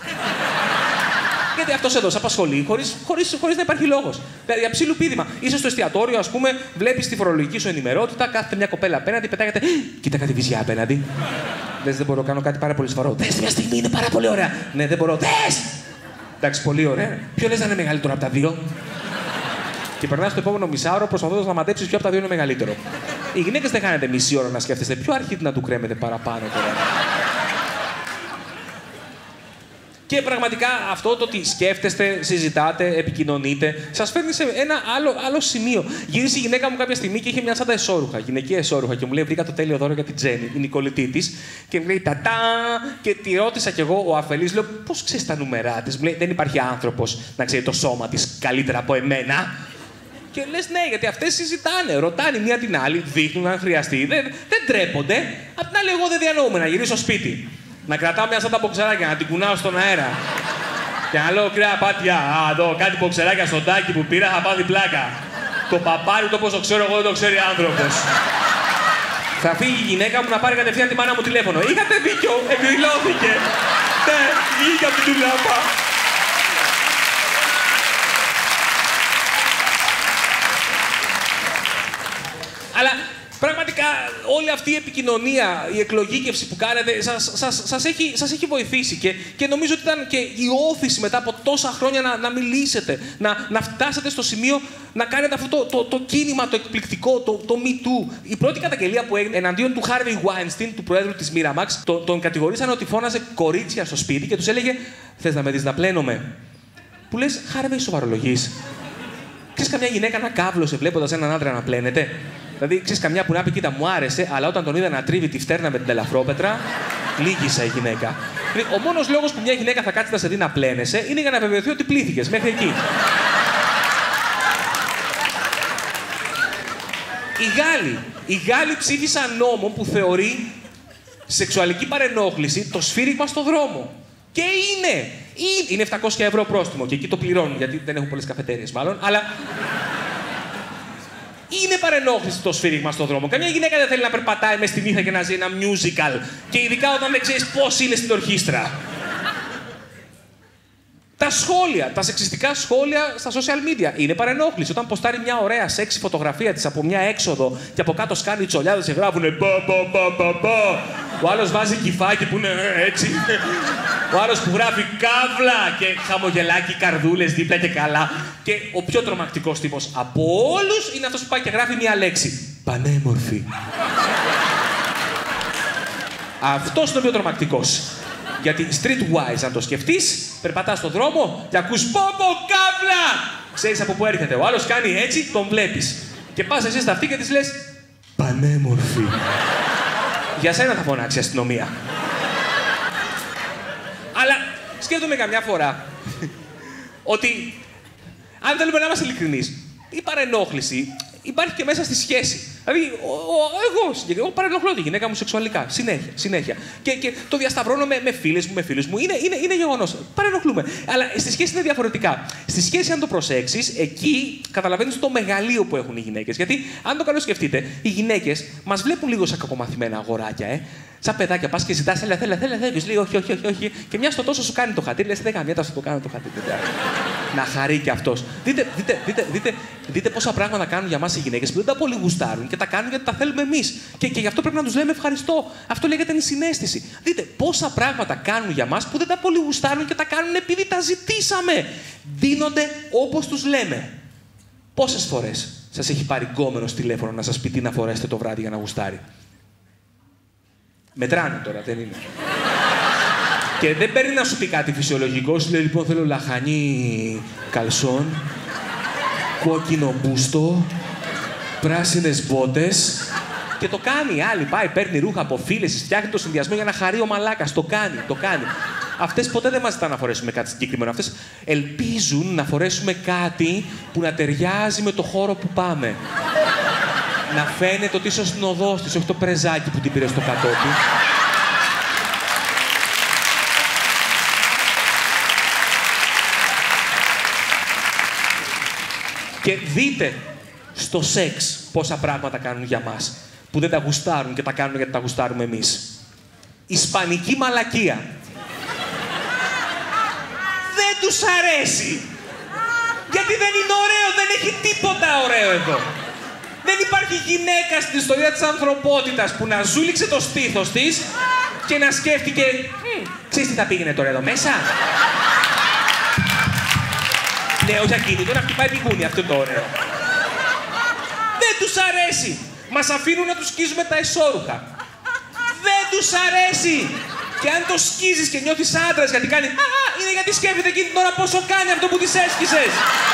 Γιατί αυτό εδώ σε απασχολεί χωρίς, χωρίς, χωρίς να υπάρχει λόγος. Δηλαδή, αψίλου πείδημα. Είσαι στο εστιατόριο, ας πούμε, βλέπεις τη φορολογική σου ενημερότητα, κάθεται μια κοπέλα απέναντι, πετάγεται. Κοίτα κάτι βυζιά απέναντι. Δες, δεν μπορώ, κάνω κάτι πάρα πολύ σοβαρό. Δες, μια στιγμή είναι πάρα πολύ ωραία. Ναι, δεν μπορώ. Δες! Εντάξει, πολύ ωραία. Ποιο λες να είναι μεγαλύτερο από τα δύο? Και περνάς στο επόμενο μισάωρο προσπαθώντας να μαντέψεις ποιο από τα δύο είναι μεγαλύτερο. Οι γυναίκες δεν χάνετε μισή ώρα να σκέφτεστε ποιο αρχίδι να του κρέμετε παραπάνω τώρα. Και πραγματικά αυτό το ότι σκέφτεστε, συζητάτε, επικοινωνείτε, σας φέρνει σε ένα άλλο, άλλο σημείο. Γύρισε η γυναίκα μου κάποια στιγμή και είχε μια τσάντα εσώρουχα, γυναικεία εσώρουχα, και μου λέει: βρήκα το τέλειο δώρο για την Τζέννη, η νοικολητή της. Και μου λέει: τατά! Και τη ρώτησα κι εγώ, ο αφελής, λέω: πώς ξέρεις τα νούμερά της? Μου λέει: δεν υπάρχει άνθρωπος να ξέρει το σώμα της καλύτερα από εμένα. Και λες ναι, γιατί αυτές συζητάνε, ρωτάνε μία την άλλη, δείχνουν αν χρειαστεί, δεν, δεν τρέπονται. Απ' την άλλη, εγώ δεν διανοούμαι να γυρίσω σπίτι. Να κρατάω μια σαν τα μποξεράκια, να την κουνάω στον αέρα. Και να λέω: κρέα πάτια, α, εδώ κάτι μποξεράκια στον τάκι που πήρα, θα πάθει πλάκα. Το παπάρι το πόσο ξέρω εγώ δεν το ξέρει άνθρωπος. Θα φύγει η γυναίκα μου να πάρει κατευθείαν τη μάνα μου τηλέφωνο. Είχατε δίκιο, εκδηλώθηκε. Ναι, βγήκε από την τουλάπα. Αλλά πραγματικά όλη αυτή η επικοινωνία, η εκλογήκευση που κάνετε, σας, σας, σας, έχει, σας έχει βοηθήσει και, και νομίζω ότι ήταν και η όθηση μετά από τόσα χρόνια να, να μιλήσετε, να, να φτάσετε στο σημείο να κάνετε αυτό το, το, το κίνημα, το εκπληκτικό, το, το Me Too. Η πρώτη καταγγελία που έγινε εναντίον του Harvey Weinstein, του προέδρου της Miramax, τον, τον κατηγορήσαν ότι φώναζε κορίτσια στο σπίτι και τους έλεγε: θες να με δεις να πλένομαι? Που λες: Harvey, σοβαρολογείς? Ξέρεις καμιά γυναίκα να κάβλωσε βλέποντας έναν άντρα να πλένεται? Δηλαδή, ξέρεις καμιά που να πει: κοίτα, μου άρεσε, αλλά όταν τον είδα να τρίβει τη φτέρνα με την ελαφρόπετρα, λύγησα η γυναίκα. Δηλαδή, ο μόνος λόγος που μια γυναίκα θα κάτσει να σε δει να πλένεσαι είναι για να βεβαιωθεί ότι πλήθηκες μέχρι εκεί. Οι Γάλλοι, οι Γάλλοι ψήφισαν νόμο που θεωρεί σεξουαλική παρενόχληση το σφύριγμα στο δρόμο. Και είναι! Είναι επτακόσια ευρώ πρόστιμο και εκεί το πληρώνουν, γιατί δεν έχουν πολλές καφετέριες μάλλον, αλλά. Είναι παρενόχληση το σφύριγμα στον δρόμο. Καμιά γυναίκα δεν θέλει να περπατάει μες στη νύχτα και να ζει ένα musical. Και ειδικά όταν δεν ξέρεις πώς είναι στην ορχήστρα. Τα σχόλια, τα σεξιστικά σχόλια στα social media είναι παρενόχληση. Όταν ποστάρει μια ωραία σεξι φωτογραφία της από μια έξοδο και από κάτω σκάνει τσολιάδες και γράφουνε μπα μπα μπα μπα μπα. Ο άλλος βάζει κυφάκι που είναι έτσι. Ο άλλος που γράφει καύλα και χαμογελάκι, καρδούλες δίπλα και καλά. Και ο πιο τρομακτικός τύπος από όλους είναι αυτός που πάει και γράφει μια λέξη. Πανέμορφη. Αυτός είναι ο πιο τρομακτικός. Γιατί streetwise, αν το σκεφτείς, περπατάς στον δρόμο και ακούς πόπο καύλα! Ξέρεις από πού έρχεται. Ο άλλος κάνει έτσι, τον βλέπεις. Και πας εσύ στα αυτή και της λες πανέμορφη. Για σένα θα φωνάξει η αστυνομία. Αλλά σκέφτομαι καμιά φορά ότι αν θέλουμε να είμαστε ειλικρινείς, η παρενόχληση υπάρχει και μέσα στη σχέση. Δηλαδή, ο, ο, εγώ, εγώ παρενοχλώ τη γυναίκα μου σεξουαλικά. Συνέχεια. συνέχεια. Και, και το διασταυρώνω με, με φίλες μου, με φίλους μου. Είναι, είναι, είναι γεγονός. Παρενοχλούμε. Αλλά στη σχέση είναι διαφορετικά. Στη σχέση, αν το προσέξεις, εκεί καταλαβαίνεις το μεγαλείο που έχουν οι γυναίκες. Γιατί, αν το καλό σκεφτείτε, οι γυναίκες μας βλέπουν λίγο σαν κακομαθημένα αγοράκια, ε. Σαν παιδάκια, πας και ζητάς, θέλει, θέλει, θέλει, θέλει, λέει όχι, όχι, όχι, όχι. Και μια στο τόσο σου κάνει το χατήρι, λες, δεν καμία, θα το κάνω το χατήρι. Να χαρεί κι αυτός. Δείτε, δείτε, δείτε, δείτε, δείτε πόσα πράγματα κάνουν για μας οι γυναίκες που δεν τα πολύ γουστάρουν και τα κάνουν γιατί τα θέλουμε εμείς. Και, και γι' αυτό πρέπει να τους λέμε ευχαριστώ. Αυτό λέγεται ενσυναίσθηση. Δείτε πόσα πράγματα κάνουν για μας που δεν τα πολύ γουστάρουν και τα κάνουν επειδή τα ζητήσαμε. Δίνονται όπως τους λέμε. Πόσες φορές σας έχει πάρει γκόμενος τηλέφωνο να σας πει τι να φορέσετε το βράδυ για να γουστάρει? Μετράνε τώρα, δεν είναι. Και δεν παίρνει να σου πει κάτι φυσιολογικό. Σου λέει λοιπόν θέλω λαχανί καλσόν, κόκκινο μπούστο, πράσινες μπότες. Και το κάνει. Άλλη πάει, παίρνει ρούχα από φίλες, φτιάχνει το συνδυασμό για να χαρεί ο μαλάκας. Το κάνει, το κάνει. Αυτές ποτέ δεν μας ζητάνε να φορέσουμε κάτι συγκεκριμένο. Αυτές ελπίζουν να φορέσουμε κάτι που να ταιριάζει με το χώρο που πάμε. Να φαίνεται ότι είσαι ο συνοδός της, όχι το πρεζάκι που την πήρε στο κατόπι. Και δείτε στο σεξ πόσα πράγματα κάνουν για μας, που δεν τα γουστάρουν και τα κάνουν γιατί τα γουστάρουμε εμείς. Ισπανική μαλακία. Δεν τους αρέσει. Γιατί δεν είναι ωραίο, δεν έχει τίποτα ωραίο εδώ. Δεν υπάρχει γυναίκα στην ιστορία της ανθρωπότητας που να ζούληξε το στήθος της και να σκέφτηκε «Ξέρεις τι θα πήγαινε τώρα εδώ μέσα?» Ναι, όχι ακίνητο, να χτυπάει πηγούνι, αυτό το ωραίο. Δεν τους αρέσει. Μας αφήνουν να τους σκίζουμε τα εσώρουχα. Δεν τους αρέσει. Και αν το σκίζεις και νιώθεις άντρας γιατί κάνει «Α, είναι γιατί σκέφτεται εκείνη την ώρα πόσο κάνει αυτό που της έσκισες».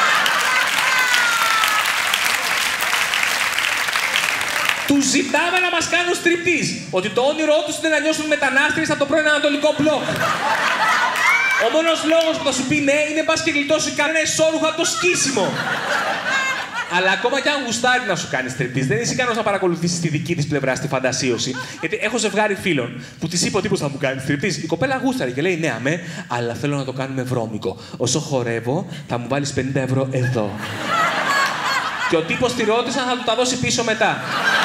Τους ζητάμε να μας κάνουν στριπτίζ. Ότι το όνειρό τους είναι να νιώσουν μετανάστες από το πρώην Ανατολικό μπλοκ. Ο μόνος λόγος που θα σου πει ναι είναι πας και γλιτώσει κανένα εσώρουχο από το σκίσιμο. Αλλά ακόμα κι αν γουστάρει να σου κάνει στριπτίζ, δεν είσαι ικανός να παρακολουθήσεις τη δική της πλευρά στη φαντασίωση. Γιατί έχω ζευγάρι φίλων που της είπε ο τύπος θα μου κάνει στριπτίζ. Η κοπέλα γούσταρε και λέει ναι, αμέ, αλλά θέλω να το κάνουμε βρώμικο. Όσο χορεύω, θα μου βάλεις πενήντα ευρώ εδώ. Και ο τύπος τη ρώτησε αν θα του τα δώσει πίσω μετά.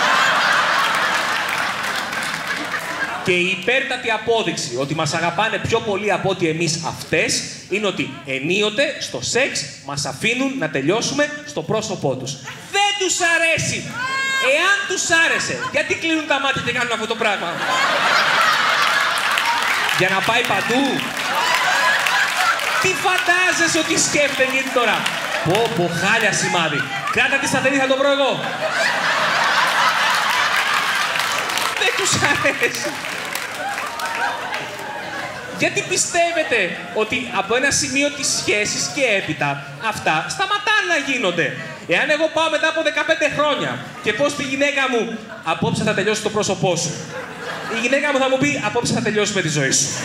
Και η υπέρτατη απόδειξη ότι μας αγαπάνε πιο πολύ από ότι εμείς αυτές είναι ότι ενίοτε στο σεξ μας αφήνουν να τελειώσουμε στο πρόσωπό τους. Δεν τους αρέσει! Εάν τους άρεσε, γιατί κλείνουν τα μάτια και κάνουν αυτό το πράγμα? Για να πάει παντού? Τι φαντάζεσαι ότι σκέφτεται γίνει τώρα? Πω πω χάλια σημάδι. Κράτα τη σταθερή, θα το βρω εγώ. Δεν τους αρέσει. Γιατί πιστεύετε ότι από ένα σημείο της σχέσης και έπειτα αυτά σταματάνε να γίνονται? Εάν εγώ πάω μετά από δεκαπέντε χρόνια και πω στη γυναίκα μου απόψε θα τελειώσει το πρόσωπό σου, η γυναίκα μου θα μου πει απόψε θα τελειώσουμε τη ζωή σου.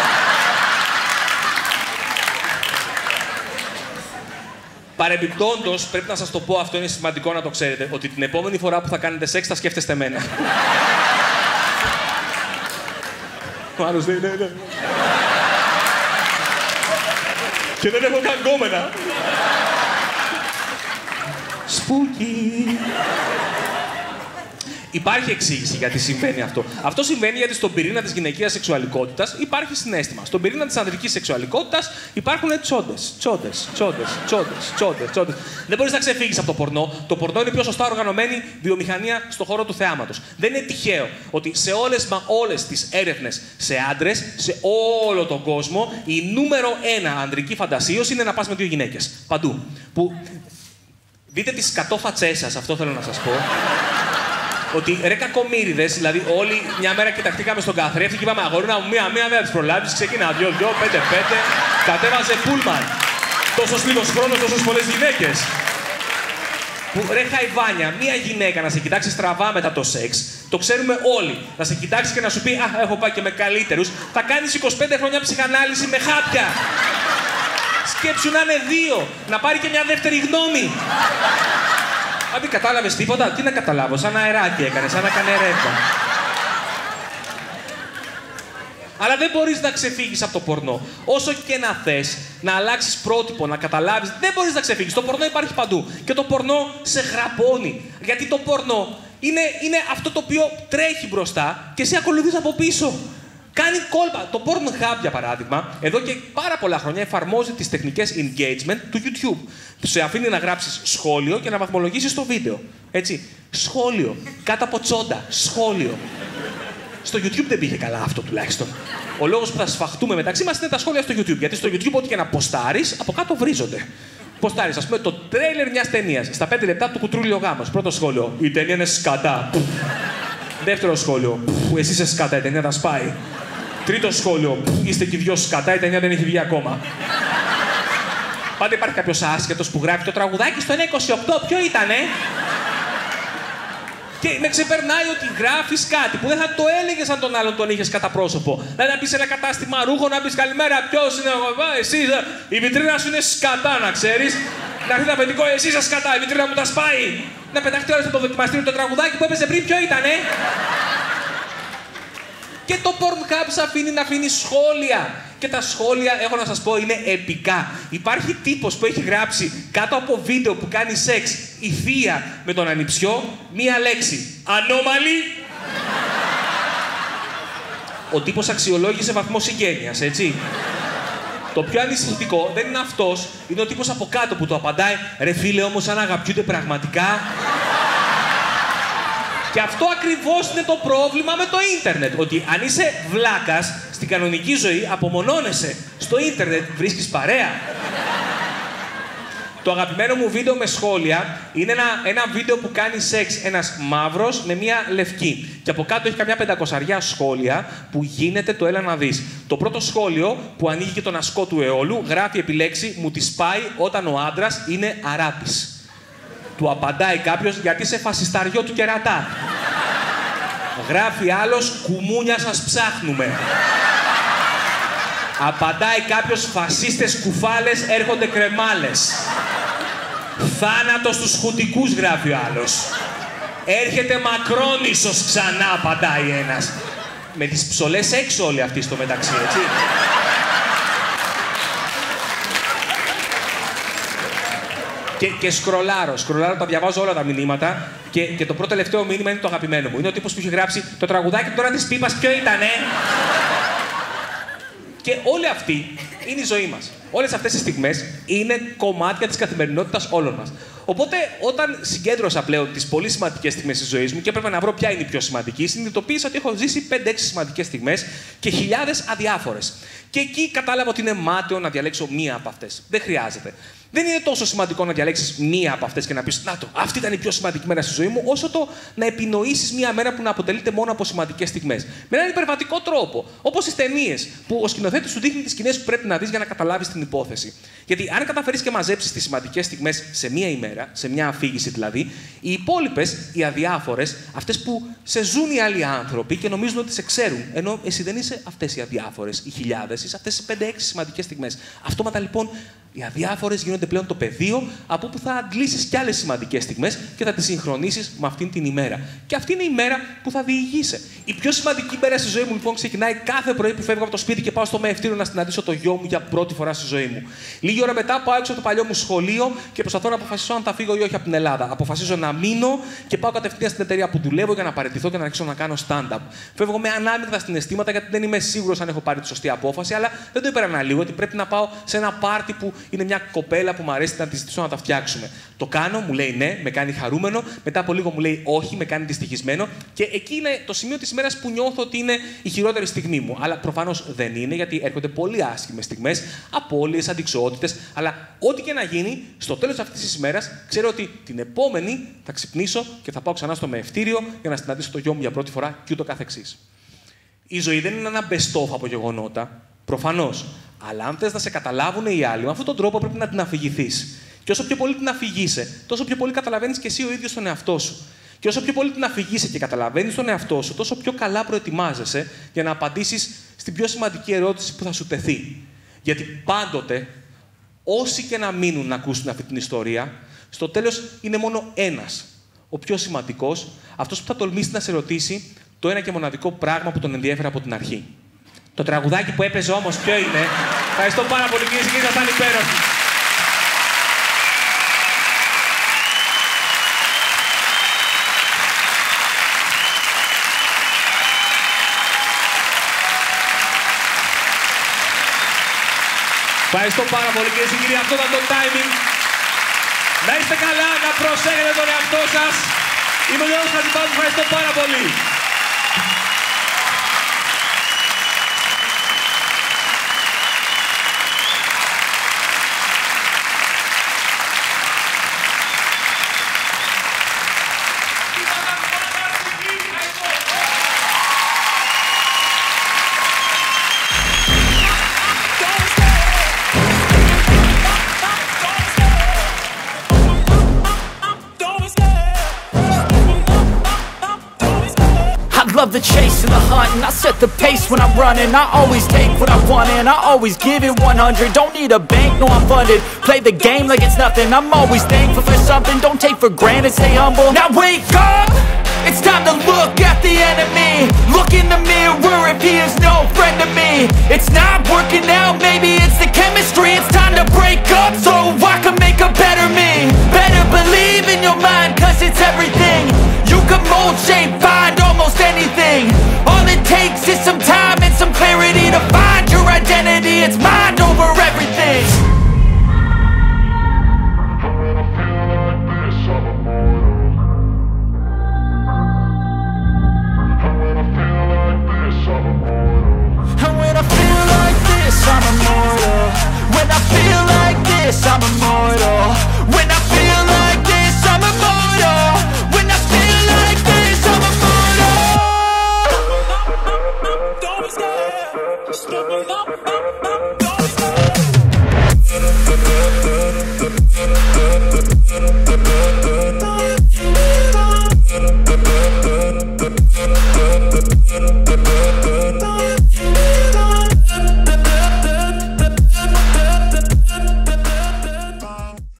Παρεμπιπτόντως, πρέπει να σας το πω, αυτό είναι σημαντικό να το ξέρετε, ότι την επόμενη φορά που θα κάνετε σεξ θα σκέφτεστε εμένα. Ο άλλος λέει, ναι, ναι. Και δεν έχω καν γκόμενα. Σπούκι. Υπάρχει εξήγηση γιατί συμβαίνει αυτό. Αυτό συμβαίνει γιατί στον πυρήνα της γυναικείας σεξουαλικότητας υπάρχει συναίσθημα. Στον πυρήνα της ανδρικής σεξουαλικότητας υπάρχουν τσόντες. Τσόντες, τσόντες, τσόντες, τσόντες, τσόντες. Δεν μπορείς να ξεφύγεις από το πορνό. Το πορνό είναι η πιο σωστά οργανωμένη βιομηχανία στον χώρο του θεάματος. Δεν είναι τυχαίο ότι σε όλες μα όλες τις έρευνες σε άντρες, σε όλο τον κόσμο, η νούμερο ένα ανδρική φαντασίωση είναι να πας με δύο γυναίκες. Παντού. Που... Δείτε τις σκατόφατσές σας, αυτό θέλω να σας πω. Ότι ρε κακομοίριδες, δηλαδή όλοι μια μέρα κοιταχτήκαμε στον καθρέφτη και είπαμε αγορίνα μου μία-μία δεν θα τις προλάβεις, ξεκινά δύο-δύο, πέντε-πέντε, κατέβαζε πούλμαν. Τόσος λίγος χρόνος, τόσες πολλές γυναίκες. Που ρε χαϊβάνια, μία γυναίκα να σε κοιτάξει στραβά μετά το σεξ, το ξέρουμε όλοι. Να σε κοιτάξει και να σου πει Α, έχω πάει και με καλύτερους, θα κάνεις είκοσι πέντε χρόνια ψυχανάλυση με χάπια. Σκέψου να είναι δύο. Να πάρει και μια δεύτερη γνώμη. Αν δεν κατάλαβες τίποτα, τι να καταλάβω. Σαν αεράκι έκανε, σαν να κάνει ρεύμα. Αλλά δεν μπορείς να ξεφύγεις από το πορνό. Όσο και να θες να αλλάξεις πρότυπο, να καταλάβεις, δεν μπορείς να ξεφύγεις. Το πορνό υπάρχει παντού. Και το πορνό σε χραπώνει. Γιατί το πορνό είναι, είναι αυτό το οποίο τρέχει μπροστά και εσύ ακολουθείς από πίσω. Κάνει κόλπα. Το Pornhub, για παράδειγμα, εδώ και πάρα πολλά χρόνια εφαρμόζει τις τεχνικές engagement του YouTube. Σε αφήνει να γράψεις σχόλιο και να βαθμολογήσεις το βίντεο. Έτσι. Σχόλιο. Κάτω από τσόντα. Σχόλιο. Στο YouTube δεν πήγε καλά αυτό τουλάχιστον. Ο λόγος που θα σφαχτούμε μεταξύ μας είναι τα σχόλια στο YouTube. Γιατί στο YouTube, ό,τι και να ποστάρεις, από κάτω βρίζονται. Ποστάρεις, ας πούμε, το τρέιλερ μιας ταινίας. Στα πέντε λεπτά του κουτρούλιο γάμος. Πρώτο σχόλιο. Η ταινία είναι σκατά. Δεύτερο σχόλιο. Εσύ είσαι σκατά, η ταινία θα σπάει. Τρίτο σχόλιο. Είστε και οι δυο σκατά, η ταινία δεν έχει βγει ακόμα. Πάντα υπάρχει κάποιος άσχετος που γράφει το τραγουδάκι στο ένα είκοσι οκτώ. Ποιο ήτανε? Και με ξεπερνάει ότι γράφεις κάτι που δεν θα το έλεγες αν τον άλλον τον είχες κατά πρόσωπο. Δηλαδή να μπεις σε ένα κατάστημα ρούχο, να μπεις καλημέρα, ποιος είναι εγώ, εσύ, η βιτρίνα σου είναι σκατά, να ξέρεις. Να έρθει ένα παιδικό, εσύ είσαι σκατά, η βιτρίνα μου τα σπάει. Να πεταχτεί όλο στο δοκιμαστήριο το τραγουδάκι που έπαιζε πριν, ποιο ήτανε? Και το Pornhub σε αφήνει να αφήνει σχόλια. Και τα σχόλια, έχω να σας πω, είναι επικά. Υπάρχει τύπος που έχει γράψει κάτω από βίντεο που κάνει σεξ η θεία με τον ανιψιό μία λέξη. Ανώμαλη. Ο τύπος αξιολόγησε βαθμό συγγένειας, έτσι. Το πιο ανησυχητικό δεν είναι αυτός, είναι ο τύπος από κάτω που το απαντάει. Ρε φίλε, όμως αν αγαπιούνται πραγματικά. Και αυτό ακριβώς είναι το πρόβλημα με το ίντερνετ. Ότι αν είσαι βλάκας στην κανονική ζωή, απομονώνεσαι. Στο ίντερνετ βρίσκεις παρέα. Το αγαπημένο μου βίντεο με σχόλια είναι ένα, ένα βίντεο που κάνει σεξ ένας μαύρος με μία λευκή. Και από κάτω έχει καμιά πεντακοσαριά σχόλια που γίνεται το έλα να δεις. Το πρώτο σχόλιο που ανοίγει και τον ασκό του αιώλου γράφει επιλέξει «Μου τη σπάει όταν ο άντρας είναι αράπης». Του απαντάει κάποιος γιατί είσαι φασισταριό του κερατά. Γράφει άλλος «Κουμούνια σας ψάχνουμε». Απαντάει κάποιος «Φασίστες κουφάλες έρχονται κρεμάλες». «Θάνατος στους χουντικούς», γράφει ο άλλος. «Έρχεται Μακρόνισσος ξανά», απαντάει ένας. Με τις ψολές έξω όλοι αυτοί στο μεταξύ, έτσι. Και, και σκρολάρω, σκρολάρω, τα διαβάζω όλα τα μηνύματα και, και το πρώτο τελευταίο μήνυμα είναι το αγαπημένο μου. Είναι ο τύπος που έχει γράψει το τραγουδάκι τώρα της πίπας, ποιο ήτανε? Και όλοι αυτοί είναι η ζωή μας. Όλες αυτές οι στιγμές είναι κομμάτια της καθημερινότητας όλων μας. Οπότε, όταν συγκέντρωσα πλέον τις πολύ σημαντικές στιγμές της ζωής μου και έπρεπε να βρω ποια είναι η πιο σημαντική, συνειδητοποίησα ότι έχω ζήσει πέντε έξι σημαντικές στιγμές και χιλιάδες αδιάφορες. Και εκεί κατάλαβα ότι είναι μάταιο να διαλέξω μία από αυτές. Δεν χρειάζεται. Δεν είναι τόσο σημαντικό να διαλέξεις μία από αυτές και να πεις «Να το, αυτή ήταν η πιο σημαντική μέρα στη ζωή μου», όσο το να επινοήσεις μία μέρα που να αποτελείται μόνο από σημαντικές στιγμές. Με έναν υπερβατικό τρόπο. Όπως στις ταινίες, που ο σκηνοθέτης σου δείχνει τις σκηνές που πρέπει να δεις για να καταλάβεις την υπόθεση. Γιατί αν καταφέρεις και μαζέψεις τις σημαντικές στιγμές σε μία ημέρα, σε μια αφήγηση δηλαδή, οι υπόλοιπες, οι αδιάφορες, αυτές που σε ζουν οι άλλοι άνθρωποι και νομίζουν ότι σε ξέρουν, ενώ εσύ δεν είσαι αυτές οι αδιάφορες, οι χιλιάδες, είσαι αυτές οι πέντε έξι σημαντικές στιγμές. Αυτόματα λοιπόν οι αδιάφορες γίνονται πλέον το πεδίο από όπου θα αντλήσεις κι άλλες σημαντικές στιγμές και θα τις συγχρονίσεις με αυτήν την ημέρα. Και αυτή είναι η μέρα που θα διηγείσαι. Η πιο σημαντική μέρα στη ζωή μου λοιπόν ξεκινάει κάθε πρωί που φεύγω από το σπίτι και πάω στο μεευτήριο να συναντήσω το γιο μου για πρώτη φορά στη ζωή μου. Λίγη ώρα μετά πάω έξω από το παλιό μου σχολείο και προσπαθώ να αποφασίσω αν θα φύγω ή όχι από την Ελλάδα. Αποφασίζω να μείνω και πάω κατευθείαν στην εταιρεία που δουλεύω για να παραιτηθώ και να αρχίσω να κάνω stand-up. Φεύγω με ανάμεικτα συναισθήματα γιατί δεν είμαι σίγουρος αν έχω πάρει τη σωστή απόφαση, αλλά δεν το υπεραναλύω ότι πρέπει να πάω σε ένα πάρτι που είναι μια κοπέλα που μου αρέσει να τη ζητήσω να τα φτιάξουμε. Το κάνω, μου λέει ναι, με κάνει χαρούμενο, μετά από λίγο μου λέει όχι, με κάνει δυστυχισμένο και εκεί είναι το σημείο της ημέρας που νιώθω ότι είναι η χειρότερη στιγμή μου. Αλλά προφανώς δεν είναι, γιατί έρχονται πολύ άσχημες στιγμές, απώλειες, αντιξοότητες, αλλά ό,τι και να γίνει, στο τέλος αυτής της ημέρας ξέρω ότι την επόμενη θα ξυπνήσω και θα πάω ξανά στο μεευτήριο για να συναντήσω το γιο μου για πρώτη φορά και ούτω καθεξής. Η ζωή δεν είναι ένα best-of από γεγονότα, προφανώς. Αλλά αν θες να σε καταλάβουν οι άλλοι, με αυτόν τον τρόπο πρέπει να την αφηγηθείς. Και όσο πιο πολύ την αφηγείσαι, τόσο πιο πολύ καταλαβαίνεις και εσύ ο ίδιος τον εαυτό σου. Και όσο πιο πολύ την αφηγείσαι και καταλαβαίνεις τον εαυτό σου, τόσο πιο καλά προετοιμάζεσαι για να απαντήσεις στην πιο σημαντική ερώτηση που θα σου τεθεί. Γιατί πάντοτε, όσοι και να μείνουν να ακούσουν αυτή την ιστορία, στο τέλος είναι μόνο ένας. Ο πιο σημαντικός, αυτός που θα τολμήσει να σε ρωτήσει το ένα και μοναδικό πράγμα που τον ενδιέφερε από την αρχή. Το τραγουδάκι που έπαιζε όμως ποιο είναι? Ευχαριστώ πάρα πολύ, κυρίες και κύριοι, θα ήταν υπέροχοι. Ευχαριστώ πάρα πολύ, κυρίες και κύριοι. Αυτό ήταν το timing. Να είστε καλά, να προσέχετε τον εαυτό σας. Είμαι ο Γιώργος Χατζηπάνου, ευχαριστώ πάρα πολύ. Love the chase and the hunt, and I set the pace when I'm running. I always take what I want and I always give it one hundred. Don't need a bank, no I'm funded. Play the game like it's nothing. I'm always thankful for something. Don't take for granted, stay humble. Now wake up, it's time to look at the enemy. Look in the mirror if he is no friend to me. It's not working out, maybe it's the chemistry. It's time to break up so I can make a better me. Better believe in your mind, cause it's everything. You can mold, shape, find almost anything. All it takes is some time and some clarity to find your identity. It's mind over everything. And when I feel like this, I'm immortal. When I feel like this, I'm immortal.